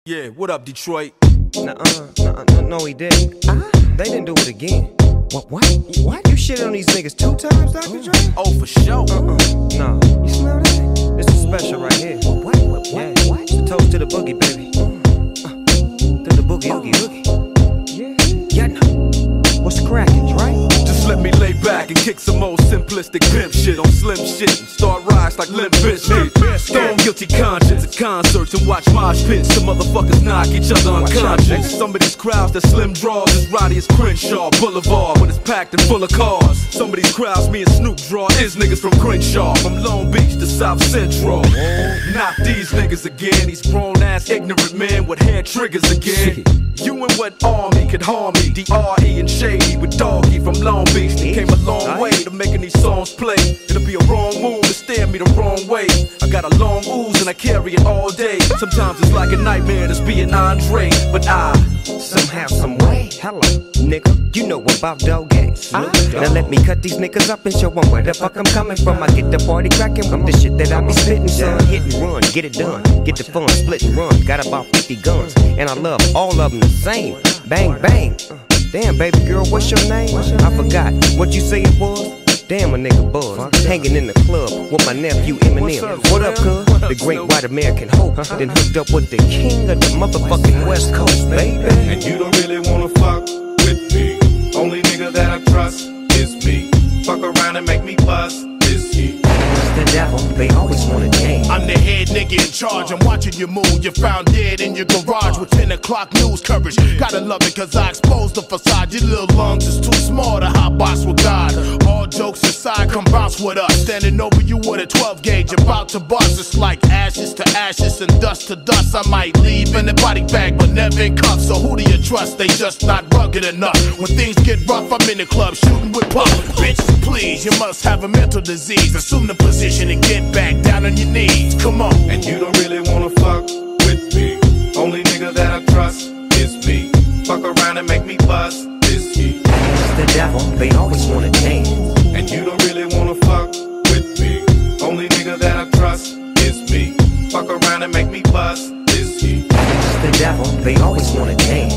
Yeah, what up, Detroit? Nuh-uh, nuh-uh, no, no, he didn't. Uh-huh. They didn't do it again. What, what? What? You shit on these niggas two times, Doctor Dre? Oh, for sure. Uh-uh, no. You smell that? This is special right here. What, what, what, yeah. what? It's a toast to the boogie, baby. Uh, to the boogie, oogie, oogie. Yeah. Yeah, no. What's cracking, Dre? Just let me lay back and kick some old simplistic pimp shit on slim shit and start rise like Limp Bizkit. Stone guilty conscience at concerts and watch mosh pits. Some motherfuckers knock each other unconscious. Some of these crowds that slim draws as rowdy as Crenshaw Boulevard when it's packed and full of cars. Some of these crowds me and Snoop draw is niggas from Crenshaw, from Long Beach to South Central. Not these niggas again, these grown ass ignorant men with hair triggers again. You and what army could harm me? D R E and Shady with Doggy from Long Beach. They came a long way to making these songs play. It'll be a wrong move to stare me the wrong way. I got a long ooze and I carry it all day. Sometimes it's like a nightmare just being Andre, but I somehow, some way. Hello, nigga, you know about Dogg. Snoop. Now let me cut these niggas up and show them where the fuck I'm coming from. I get the party cracking with the shit that I be spitting, son. Hit and run, get it done, get the fun, split and run. Got about fifty guns, and I love all of them the same. Bang, bang. Damn, baby girl, what's your name? I forgot what you say it was. Damn, a nigga buzz, hanging in the club with my nephew Eminem. What up, cuz? The great white American hope. Then hooked up with the king of the motherfucking West Coast, baby. And you don't really wanna fuck with me. Only nigga that I trust is me. Fuck around and make me bust this heat. The devil, they always wanna dance. I'm the head nigga in charge. I'm watching you move. You're found dead in your garage with ten o'clock news coverage. Gotta love it cause I exposed the facade. Your little lungs is too small to hot box with God. All jokes aside, come bounce with us. Standing over you with a twelve gauge, about to bust. It's like ashes to ashes and dust to dust. I might leave in a body bag, but never in cuffs. So who do you trust? They just not rugged enough. When things get rough, I'm in the club shooting with puff. Bitches, please, you must have a mental disease. Assume the position and get back down on your knees. Come on. And you don't really wanna fuck with me. Only nigga that I trust is me. Fuck around and make me bust this heat. The devil, they always wanna dance. And you don't really wanna fuck with me. Only nigga that I trust is me. Fuck around and make me bust this heat. The devil, they always wanna dance.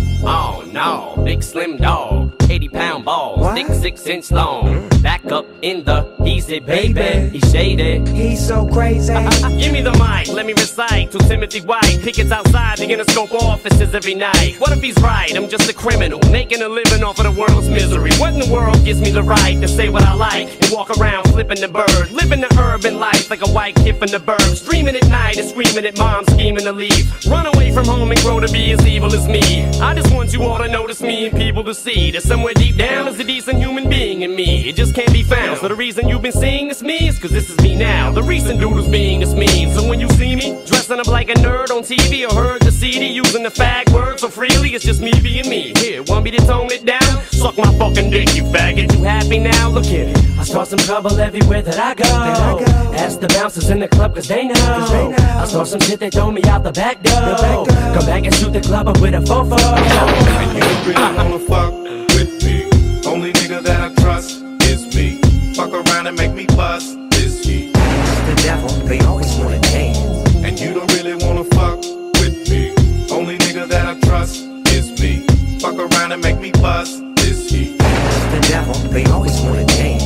Oh no, big slim dog, eighty pound balls, thick six inch long. Back up in the easy baby, he's shaded. He's so crazy. Uh, uh, give me the mic, let me recite to Timothy White. Pickets outside the Interscope offices every night. What if he's right? I'm just a criminal, making a living off of the world's misery. What in the world gives me the right to say what I like and walk around flipping the bird, living the urban life like a white kid from the burbs, dreaming at night and screaming at mom, scheming to leave, run away from home and grow to be as evil as me. I just want you all to notice me and people to see that somewhere deep down is a decent human being in me. It just can't be found. So the reason you've been seeing this me is cause this is me now. The recent doodles being this mean. So when you see me dressing up like a nerd on T V or heard the C D using the fag word so freely, it's just me being me. Here, want me to tone it down? Suck my fucking dick, you faggot. You happy now? Look here, I start some trouble everywhere that I go. I go. Ask the bouncers in the club cause they know. Cause they know. I start some shit, they throw me out the back door. The back door. Come back and shoot the club up with a fofo. And you don't really wanna fuck with me. Only nigga that I trust is me. Fuck around and make me bust this heat. The devil, they always wanna dance. And you don't really wanna fuck with me. Only nigga that I trust is me. Fuck around and make me bust this heat. The devil, they always wanna dance.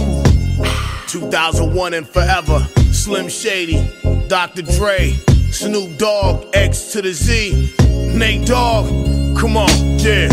two thousand one and forever. Slim Shady, Doctor Dre, Snoop Dogg, X to the Z, Nate Dogg. Come on, yeah.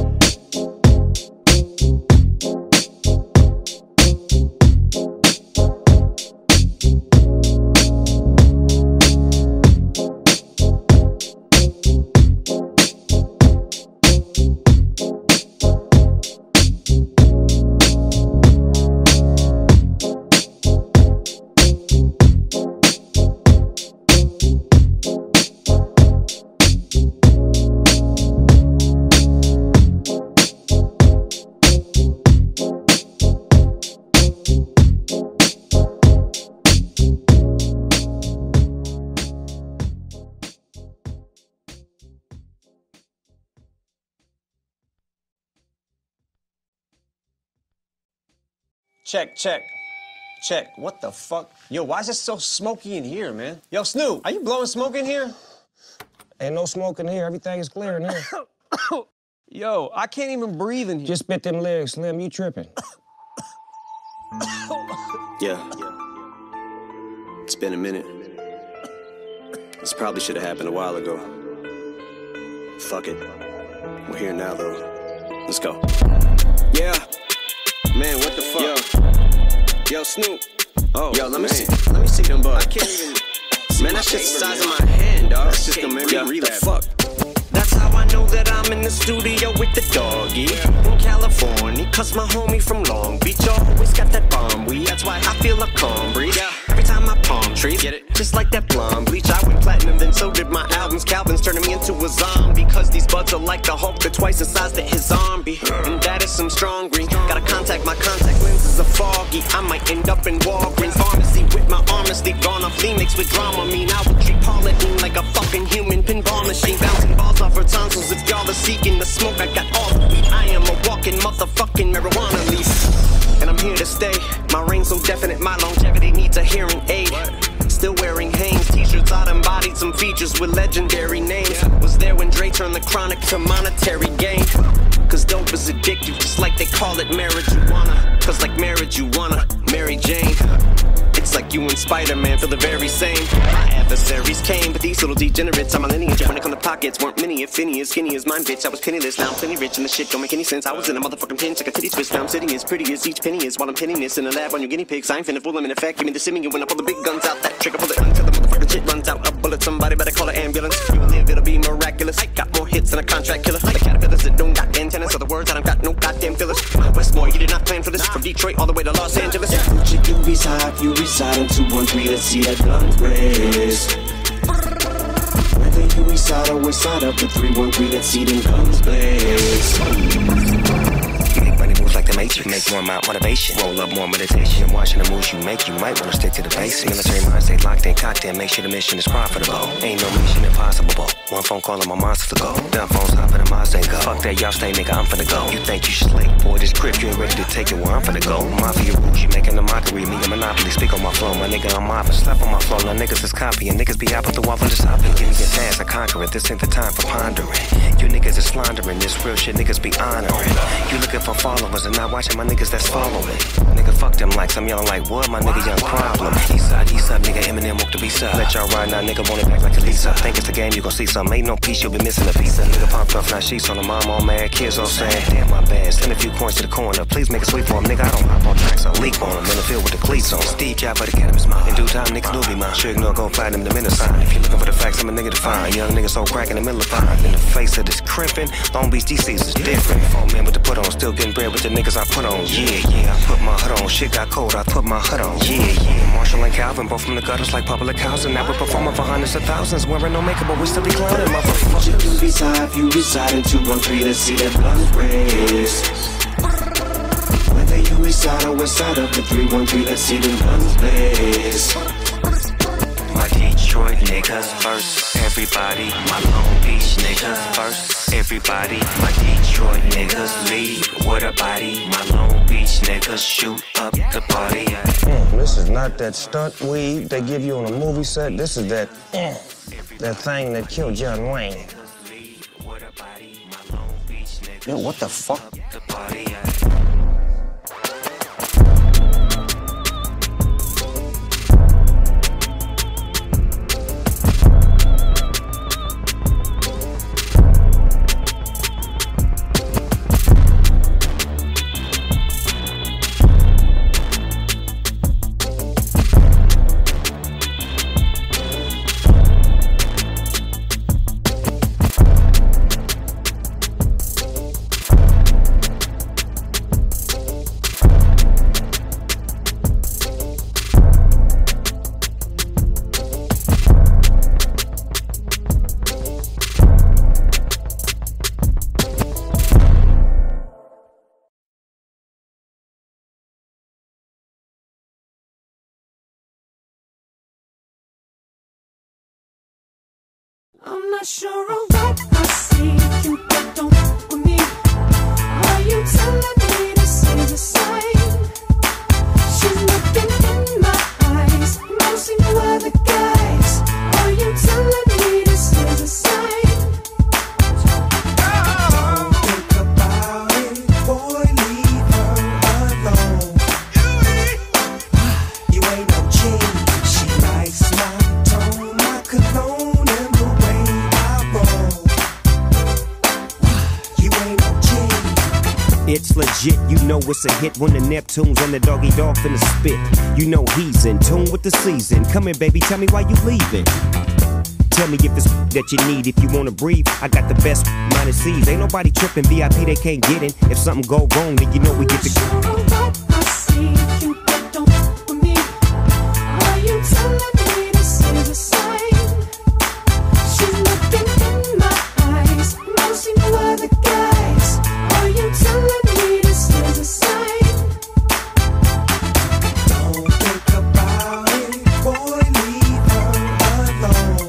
Check, check, check. What the fuck? Yo, why is it so smoky in here, man? Yo, Snoop, are you blowing smoke in here? Ain't no smoke in here. Everything is clear in here. Yo, I can't even breathe in here. Just spit them lyrics, Slim. You tripping. Yeah. It's been a minute. This probably should have happened a while ago. Fuck it. We're here now, though. Let's go. Yeah. Man, what the fuck? Yo, yo Snoop. Oh, yo, let me man. see. Let me see them bugs. I can't even. Man, that shit's the size of my hand, dog. That's just gonna make me breathe. The fuck. That's how I know that I'm in the studio with the doggy in California, cause my homie from Long Beach always got that bomb weed. That's why I feel a calm breeze every time I palm trees. Get it? Just like that blonde bleach. I went platinum, then so did my albums. Calvin's turning me into a zombie, cause these buds are like the Hulk, they're twice the size that his zombie. And that is some strong green. Gotta contact my contact lenses are foggy. I might end up in Walgreens pharmacy with my armor sleeve gone off lean mixed with drama. Mean I would treat Pauline like a fucking human pinball machine, bouncing balls off her tonsils. If y'all are seeking the smoke, I got all the weed. I am a walking motherfucking marijuana leaf, and I'm here to stay. My reign's so definite, my longevity needs a hearing aid. Still wearing Hanes t-shirts, I embodied some features with legendary names. Was there when Dre turned the chronic to monetary gain. Cause dope is addictive, just like they call it marijuana. Cause like marriage you wanna, Mary Jane. It's like you and Spider-Man feel the very same. My adversaries came, but these little degenerates are my lineage. When it come to pockets, weren't many, if any, as skinny as mine, bitch. I was penniless, now I'm plenty rich, and the shit don't make any sense. I was in a motherfucking pinch, like a titty twist. Now I'm sitting as pretty as each penny is, while I'm pinning this in a lab on your guinea pigs. I ain't finna fool them in effect. Give me the simming when I pull the big guns out. That trigger, pull it until the motherfucking shit runs out. A bullet, somebody better call an ambulance. You will live, it'll be miraculous. I got more hits than a contract killer. The caterpillars that don't got antennas, so the words I don't got no goddamn fillers. Westmore, you did not plan for this. From Detroit all the way to Los Angeles. Gucci doobies high, if you reside in two one three, let's see that guns blaze. Whether you reside or reside up to three one three, let's see them guns blaze. You make money moves like the Matrix. Make more amount motivation. Roll up more meditation. And watching the moves you make, you might want to stick to the basics. Military mind stay locked in cocktail. Make sure the mission is profitable. Ain't no mission impossible. One phone call and my monsters to go. Dumb phones hop in the Mazda and go. Fuck that, y'all stay, nigga, I'm finna go. You think you slick, boy, this grip, you ain't ready to take it where I'm finna go. Mafia rules, you making a mockery. Me a monopoly, speak on my flow. My nigga, I'm mopping, slap on my flow. Now niggas is copying. Niggas be hopping through all of this hopping. Give me a task, I conquer it. This ain't the time for pondering. You niggas is slandering. This real shit, niggas be honoring. You looking for followers and not watching my niggas that's following. Nigga, fuck them likes, I'm yelling like, what? My nigga, young problem. East side, east side, nigga, Eminem woke to be side. Let y'all ride now, nigga, want it back like a Lisa. Think it's the game, you gon' see some. Ain't no piece, you'll be missing a piece. That nigga popped off, now sheets on the mom, all mad. Kids all saying, damn, my bad. Send a few coins to the corner. Please make a sweep for him, nigga. I don't hop on tracks, I leap on him. In the field with the cleats on. Steve Jobs for the cannabis mine. In due time, niggas do be mine. Sure ignore, go find him the minute sign. If you looking for the facts, I'm a nigga to find. Young nigga so crack in the middle of fire. In the face of this crimpin', Long Beach D C's is different. Four men with the put on, still getting bread with the niggas I put on. Yeah, yeah, I put my hood on. Shit got cold, I put my hood on. Yeah, yeah. Marshall and Calvin, both from the gutters like public housing. Now we're performing for hundreds of thousands. Wearing no makeup, but we still be clowning, motherfuckers. You can be side if you reside in two one three, let's see that guns blaze. Whether you reside or reside up to three one three, let's see them guns blaze. My Detroit niggas first, everybody. My Long Beach niggas first, everybody. My Detroit niggas lead with a body. My Long Beach niggas shoot up the party. Mm, this is not that stunt weed they give you on a movie set. This is that, mm, that thing that killed John Wayne. Yo, what the fuck? I'm not sure of what I see. You don't fuck with me. Are you telling me this is a sign? She's looking in my eyes. No, see no other guys. Are you telling me this is a sign? ain't no G. She likes my tone, my cologne, and the way I roll. You ain't no G. It's legit, you know it's a hit when the Neptunes and the Doggy Dog finna spit. You know he's in tune with the season. Come here, baby, tell me why you leaving. Tell me if it's that you need, if you wanna breathe. I got the best minus C's. Ain't nobody tripping, V I P they can't get in. If something go wrong, then you know we get the. I see you, but don't f with me. Are you telling me this is a sign? She's looking in my eyes, no see no other guys. Are you telling me this is a sign? Don't think about it, boy, leave her alone.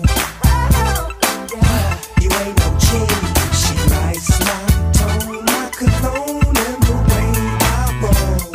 You ain't no G. She likes my tone, my cologne, and the way I roll.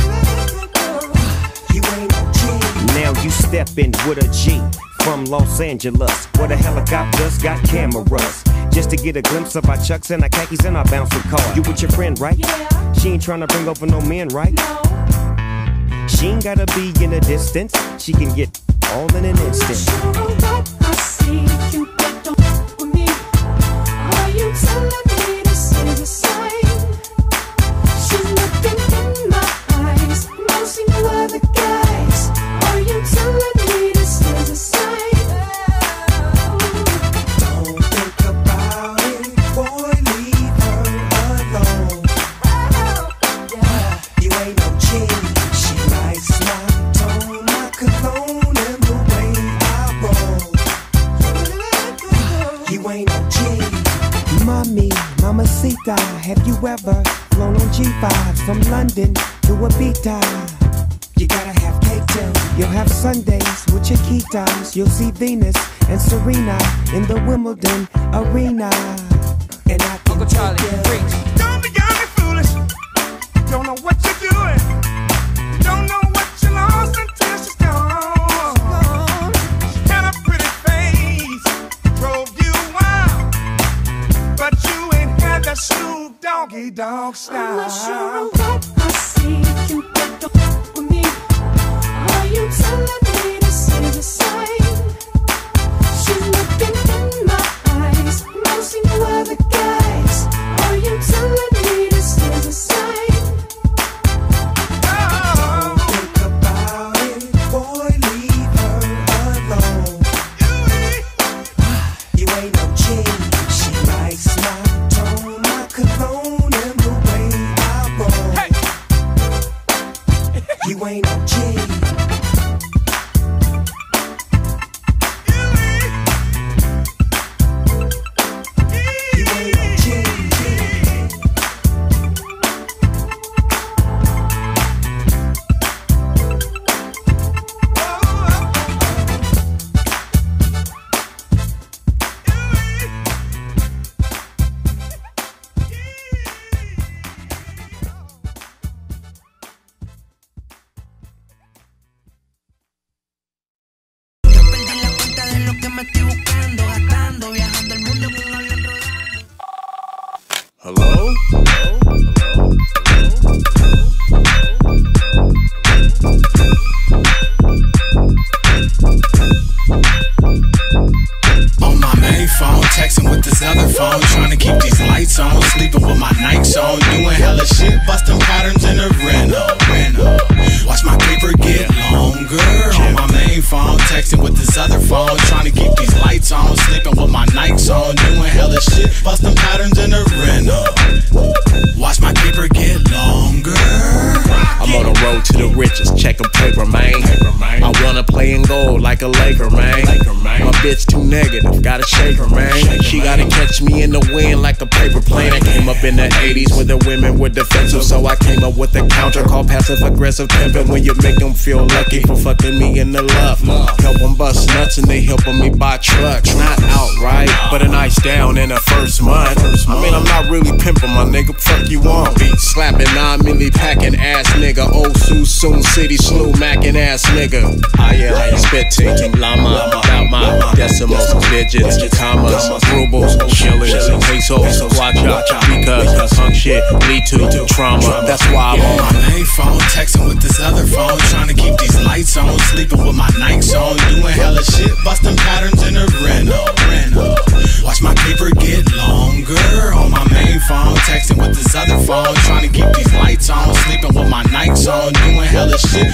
You ain't no G. Now you steppin' with a G from Los Angeles, where the helicopters got cameras, just to get a glimpse of our chucks and our khakis and our bouncing car. You with your friend, right? Yeah. She ain't tryna bring over no men, right? No. She ain't gotta be in a distance. She can get all in an instant. I see you, but don't f with me. Are you telling me this is a sign? She's looking in my eyes, no see no other guys. Are you telling me this is a sign? Don't think about it, boy, leave her alone. You ain't no G. She likes my tone, my cologne, and the way I roll. You ain't no G. Mommy, mamacita, have you ever flown on G fives from London to Ibiza? You gotta have cake too. You'll have Sundays with Chiquitas. You'll see Venus and Serena in the Wimbledon arena. And I can Uncle Charlie, preach. Don't be young and foolish. Don't know what you're doing. Don't know what you lost until she's gone. She had a pretty face, drove you wild, but you ain't had that Snoop Doggy Dog style. I'm not sure what I see you, but don't f with me. Are you telling me this is a sign? She's looking in my eyes, no see no other guys. Are you telling me this is a sign? Don't think about it, boy, leave her alone. You ain't no G. She likes my tone, my cologne, and the way I roll. You ain't no G. Hello? On my main phone, texting with this other phone, trying to keep these lights on, sleeping with my Nikes on, doing hella shit, busting patterns in a Reno. Watch my paper get longer. On my main phone, texting with this other phone, trying to keep these lights on, sleeping with my Nikes on, doing hella shit, busting patterns in a Reno. Watch my paper get longer. I'm on the road to the riches, checking paper, man. I wanna play in gold like a Laker, man. My bitch too negative, gotta shake her, man. She gotta catch me in the wind like a paper plane. I came up in the eighties where the women were defensive, so I came up with a counter called passive aggressive pimping. When you make them feel lucky for fucking me in the love, help them bust nuts and they helping me buy trucks. Not outright, but a nice down in the first month. I mean, I'm not really pimping, my nigga. Fuck you on. Beat slapping, nine milli packing ass nigga. Old Sioux, Soon City, slew macking ass nigga. I yeah, spitting llama about my decimals, digits, commas, rubles, shillings, pesos, guacha, because punk shit lead to trauma. That's why I'm on my main phone, texting with this other phone, trying to keep these lights on,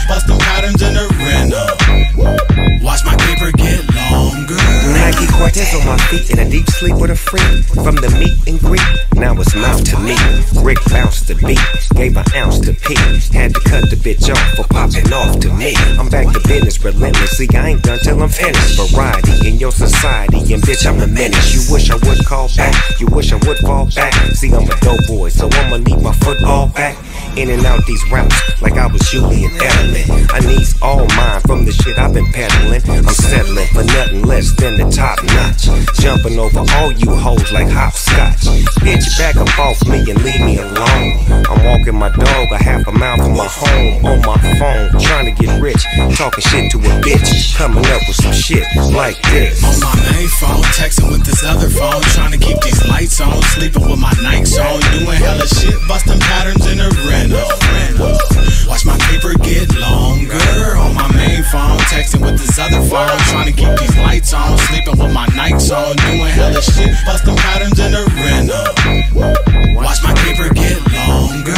busting patterns in the rental. Watch my paper get longer. Nike Cortez on my feet in a deep sleep with a freak. From the meet and greet, now it's mouth to me. Rick bounced the beat, gave an ounce to Pete. Had to cut the bitch off for popping off to me. I'm back to business relentlessly, I ain't done till I'm finished. Variety in your society, and bitch I'm a menace. You wish I would call back, you wish I would fall back. See I'm a dope boy, so I'ma leave my foot all back. In and out these routes like I was Julian Edelman. I needs all mine from the shit I've been peddling. I'm settling for nothing less than the top notch. Jumping over all you hoes like hopscotch. Bitch, back up off me and leave me alone. I'm walking my dog a half a mile from my home. On my phone, trying to get rich. Talking shit to a bitch. Coming up with some shit like this. On my main phone, texting with this other phone. Trying to keep these lights on. Sleeping with my Nikes on. Doing hella shit, busting patterns in the rental. Watch my paper get longer. On my main phone, texting with this other phone. Trying to keep these lights on. Sleeping with my Nikes on. Doing hella shit, busting patterns in the rental. Watch my paper get longer.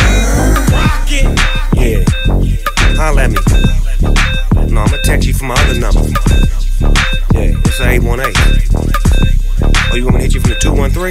Yeah, holla at me. No, I'ma text you from my other number. Yeah, it's a eight one eight. Oh, you want me to hit you from the two one three?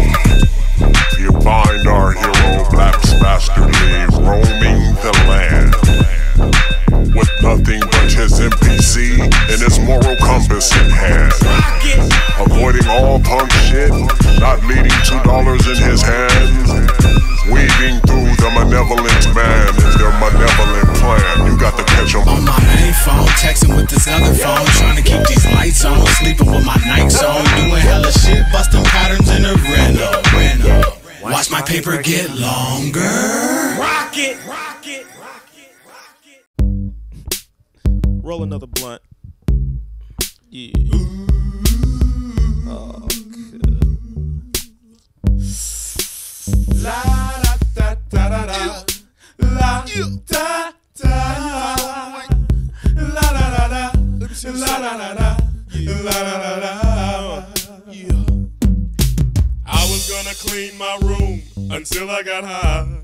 You find our hero, Black Bastardly, roaming the land with nothing but his M P C and his moral compass in hand. Avoiding all punk shit, not leading two dollars in his hands. Weaving through the malevolent man and their malevolent plan. You got to catch him. On my main phone, texting with this other phone. Trying to keep these lights on. Sleeping with my Nikes on. Doing hella shit, busting patterns in the rental. Watch my paper get longer. Rock it, rock it, rock it, rock it. Roll another blunt. Yeah. Oh, good. La da da da da da. La da da. La da da da. La da da da. La da da da. Yeah. I was gonna clean my room until I got high.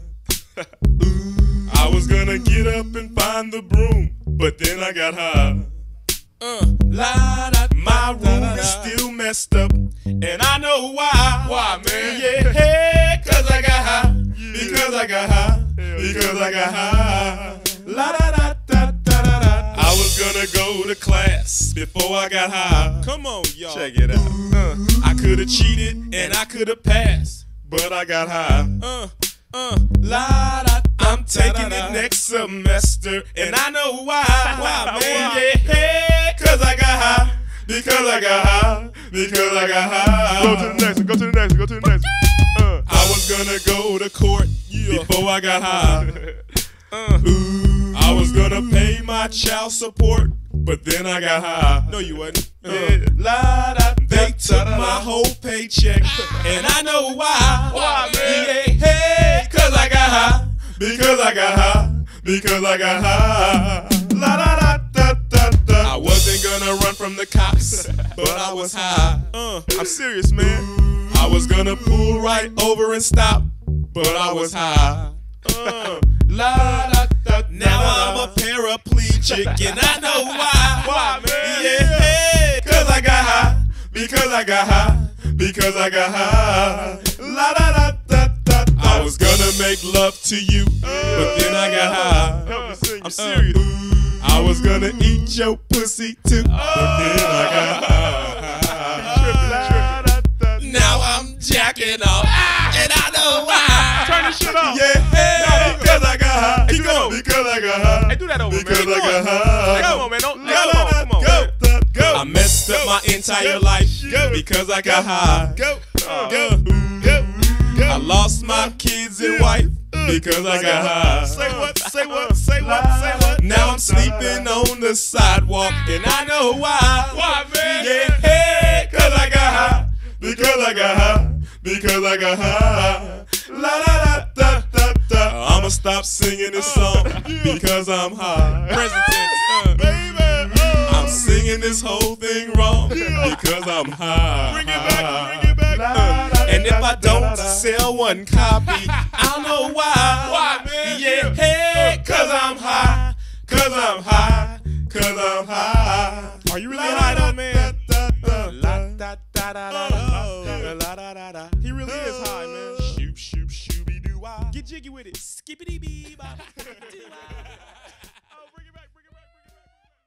I was gonna get up and find the broom, but then I got high. Uh, la, da, my room da, da, da. is still messed up, and I know why. Why, man? Yeah, hey, cause I got high. Yeah. Because I got high. Hell because yeah. I got high. La da da da da da da. I was gonna go to class before I got high. Come on, y'all. Check it out. Uh, I could've cheated and I could've passed, but I got high. Uh, uh, la da. I'm taking it next semester, and I know why. Why, man? Yeah, hey, cause I got high. Because I got high. Because I got high. Go to the next one. Go to the next one. Go to the next one. Uh, I was gonna go to court yeah. before I got high. Uh, ooh, I was gonna pay my child support, but then I got high. No, you wasn't. Uh, yeah. La, da, they took my whole paycheck, and I know why. Why, man? Yeah, hey, cause I got high. Because I got high. Because I got high. La da da da da da. I wasn't gonna run from the cops, but I was high. Uh, I'm serious, man. I was gonna pull right over and stop, but I was high. Uh, la da da. Now I'm a paraplegic, and I know why. Why, man? Yeah, hey, cause I got high. Because I got high. Because I got high. La da da da da. I was gonna make love to you, but then I got high. I'm serious. I was gonna eat your pussy too, but then I got high. Now I'm jacking off, and I know why. Turn this shit off. Yeah, hey, because I got high. Hey, do that over. Because I got high. Hey, do that over, because man. I got high. Hey, come on, man. Don't, Go, come on, come on, go, man. Go. I messed up my entire life because I got high. Go, go, go. I lost my kids and wife because I got high. Say what, say what, say what, say what. Now I'm sleeping on the sidewalk and I know why. Why, man? Yeah, hey, cause I got high. Because I got high. Because I got high. La da da da da da. I'ma stop singing this song because I'm high. Present tense, uh, baby. Oh. I'm singing this whole thing wrong because I'm high. Bring it back, bring it back. Uh, and if I don't sell one copy, I don't know why. Why, man? Yeah, hey, cause I'm high. cause I'm high, cause I'm high. Are you really high though, man? He really is high, man. Shoop, shoop, shooby doo wah. Get jiggy with it. Skippity bee bop. Oh, bring it back, bring it back, bring it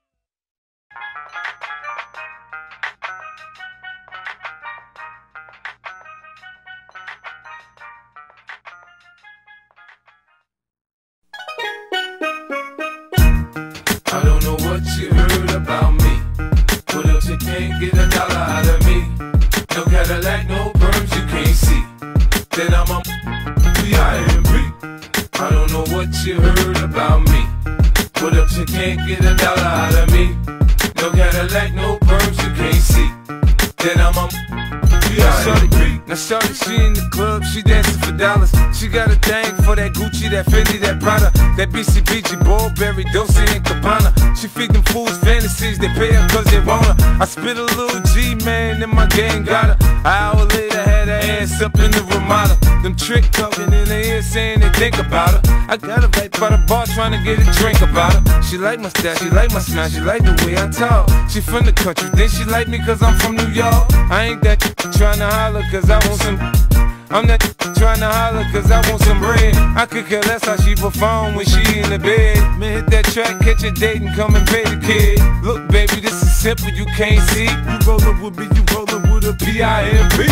I don't know what you heard about me, but if you can't get a dollar out of me, no Cadillac, no perms you can't see, then I'm a P I M P. I don't know what you heard about me, but if you can't get a dollar out of me, no Cadillac, no perms you can't see, then I'm a P I M P. Now shorty, she in the club, she dancing for dollars. She got a thing for that Gucci, that Fendi, that Prada, that B C B G, Burberry, Dolce and Gabbana. She feed them fools fantasies, they pay her cause they want her. I spit a little G, man, and my gang got her. An hour later, had her ass up in the Ramada. Them trick talking in her ear saying they think about her. I got her right by the bar trying to get a drink about her. She like my style, she like my smile, she like the way I talk. She from the country, then she like me cause I'm from New York. I ain't that trying to holler cause I want some. I'm not trying to holler cause I want some bread. I could care less how she perform when she in the bed. Man, hit that track, catch a date and come and pay the kid. Look baby, this is simple, you can't see. You rollin' with me, you rollin' with a P I M P.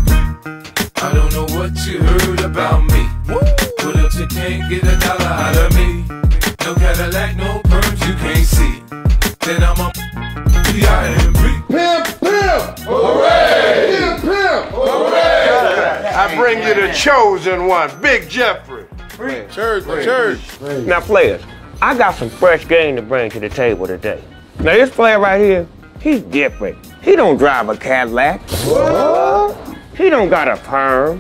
I don't know what you heard about me, but if you can't get a dollar out of me, no Cadillac, no perms you can't see, then I'm a P I M P. Pimp, pimp, hooray! Pimp, pimp, hooray! I bring you the chosen one, Big Jeffrey. Church, church. Now, players, I got some fresh game to bring to the table today. Now, this player right here, he's different. He don't drive a Cadillac. What? He don't got a perm.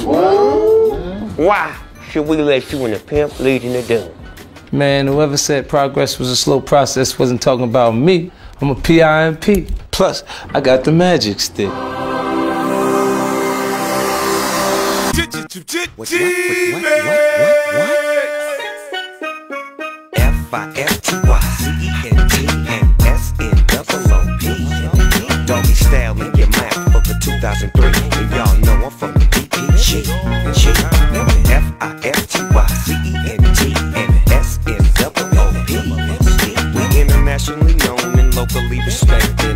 What? Why should we let you in the Pimp Legion of Doom? Man, whoever said progress was a slow process wasn't talking about me. I'm a P I M P. Plus, I got the magic stick. What, what, what, what, what, what? F I F T Y C E N T and S N O O P. Doggy style in your mouth for the two thousand three. And y'all know I'm from the D P G. F I F T Y C E N T and S N O O P. We internationally known and locally respected.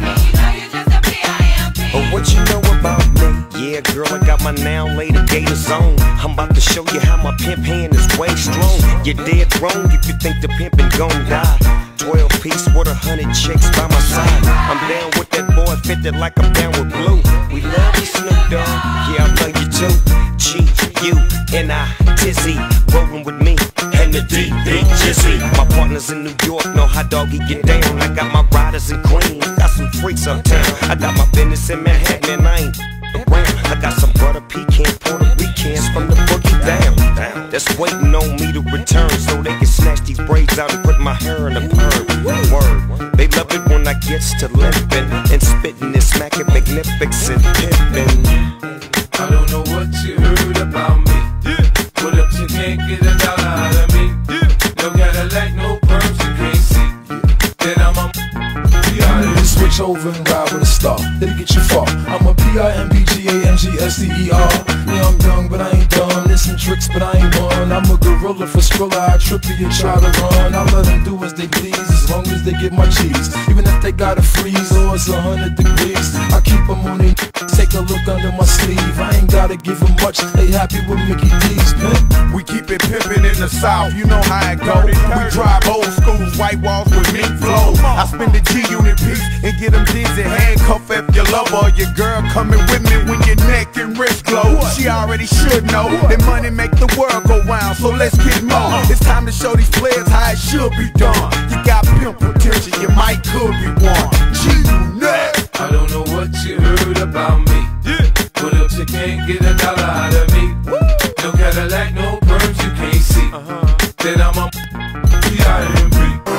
Oh, what you know about me? Yeah, girl, I got my now later gators on. I'm about to show you how my pimp hand is way strong. You're dead wrong if you think the pimpin' gon' die. Twelve piece with a hundred chicks by my side. I'm down with that boy, fitted like I'm down with blue. We love you, Snoop Dogg. Yeah, I love you too. G U N I Tizzy, rollin' with me and the D B Jizzy. My partners in New York know how doggy get down. I got my riders in Queens, got some freaks uptown. I got my business in Manhattan and I ain't around. I got some butter pecan Puerto Ricans from the boogie down, down. That's waiting on me to return so they can snatch these braids out and put my hair in a perm. Word, they love it when I gets to limping and spitting and smacking magnificent pimpin'. I don't know what you heard about me, yeah. But if you can't get a dollar out of me, yeah. No Cadillac, no perms you can't see, yeah. Then I'm a P I M P. Switch over and ride with a star, it'll get you far. I'm a P I M P G A M G S T E R. Yeah, I'm young, but I ain't dumb. There's some tricks, but I ain't one. I'm a gorilla for Skrilla, I trip you and try to run. I let them do as they please, as long as they get my cheese. Even if they gotta freeze or it's a hundred degrees, I keep them on their take a look under my sleeve. I ain't gotta give them much, they happy with Mickey D's, man. We keep it pimpin' in the South, you know how it go. We drive old school, white walls with mink flow. I spend the G unit piece and get them dizzy. Handcuff if your lover or your girl coming with me when your neck and wrist glow. She already should know that money make the world go round, so let's get more. It's time to show these players how it should be done. You got pimp potential, you might could be one. G-Unit. I don't know what you heard about me, yeah. But if you can't get a dollar out of me, woo. No Cadillac, no perms you can't see, uh-huh. Then I'm a P I M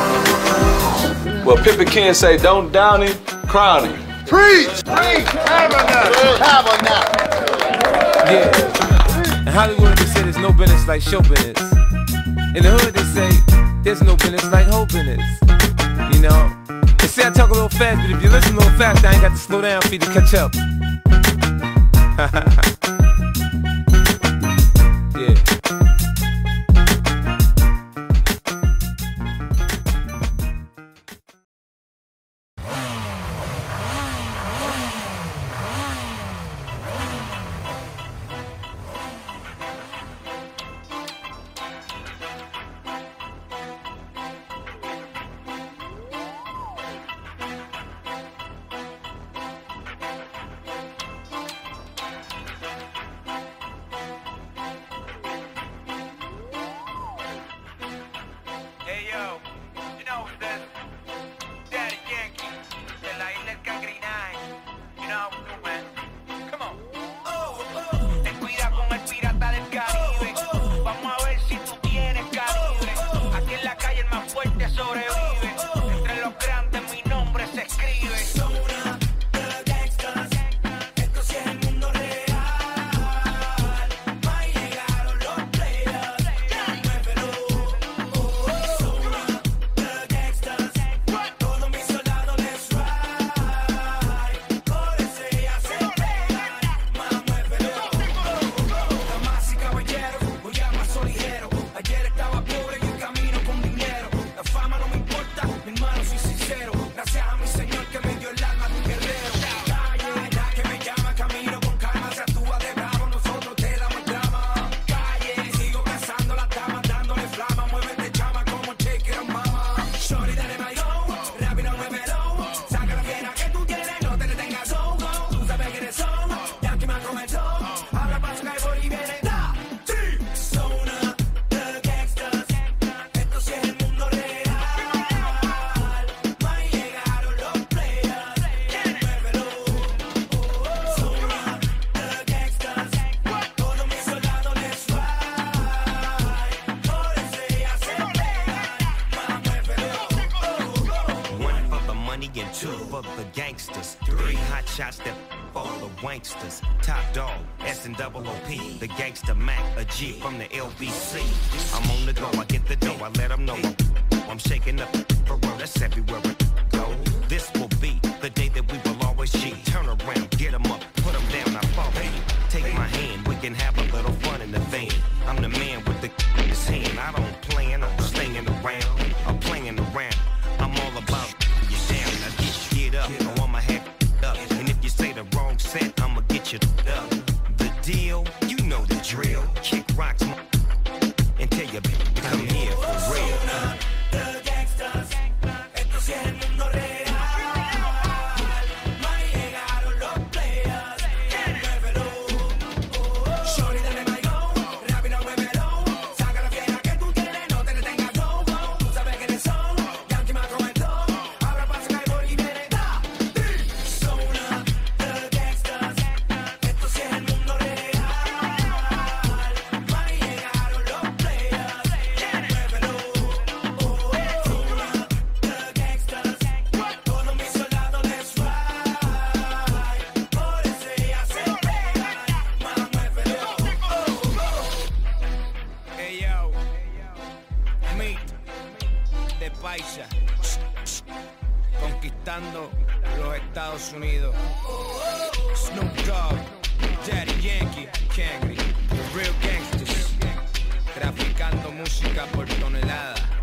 P. Well, Pippin can't say don't down him, crown him. Preach! Preach! Have enough! Have enough! Yeah. In Hollywood, they say there's no business like show business. In the hood, they say there's no business like whole business. You know? They say I talk a little fast, but if you listen a little fast, I ain't got to slow down for you to catch up. Yeah. Shots that all the wanksters. Top dog, S and double O P. The gangster Mac, a G from the L B C. I'm on the go, I get the dough, I let them know. I'm shaking up the world, that's everywhere I go. This will be the day that we will always G. Turn around, get them up, put them down, I fall baby. Take my hand, we can have a little fun in the van. I'm the man with the in his hand. I don't plan on slinging around. I'm playing around. I'm all about you down. Now get, get up, I want my head up. And if you say the wrong set, I'ma get you up. The deal, you know the drill. Kick rocks and tell you come here for real. The gangsters, esto sí es el mundo real. Más llegaron los players. Muévelo, shorty dale maigón, rápido muévelo. Saca la fiera que tú tienes, no te detengas, go, go. Tú sabes quiénes son, Yankee más comentó. Ahora pasa que voy y viene, da, di. Zona, the gangsters, esto sí es el mundo real. Más llegaron los players. Muévelo, zona, the gangsters, todos mis soldados les ride. Por eso ella se pega, más muévelo. Hey yo, Meet de Paisa, conquistando los Estados Unidos. Snoop Dogg, Daddy Yankee, Kangri, the real gangsters, traficando música por tonelada.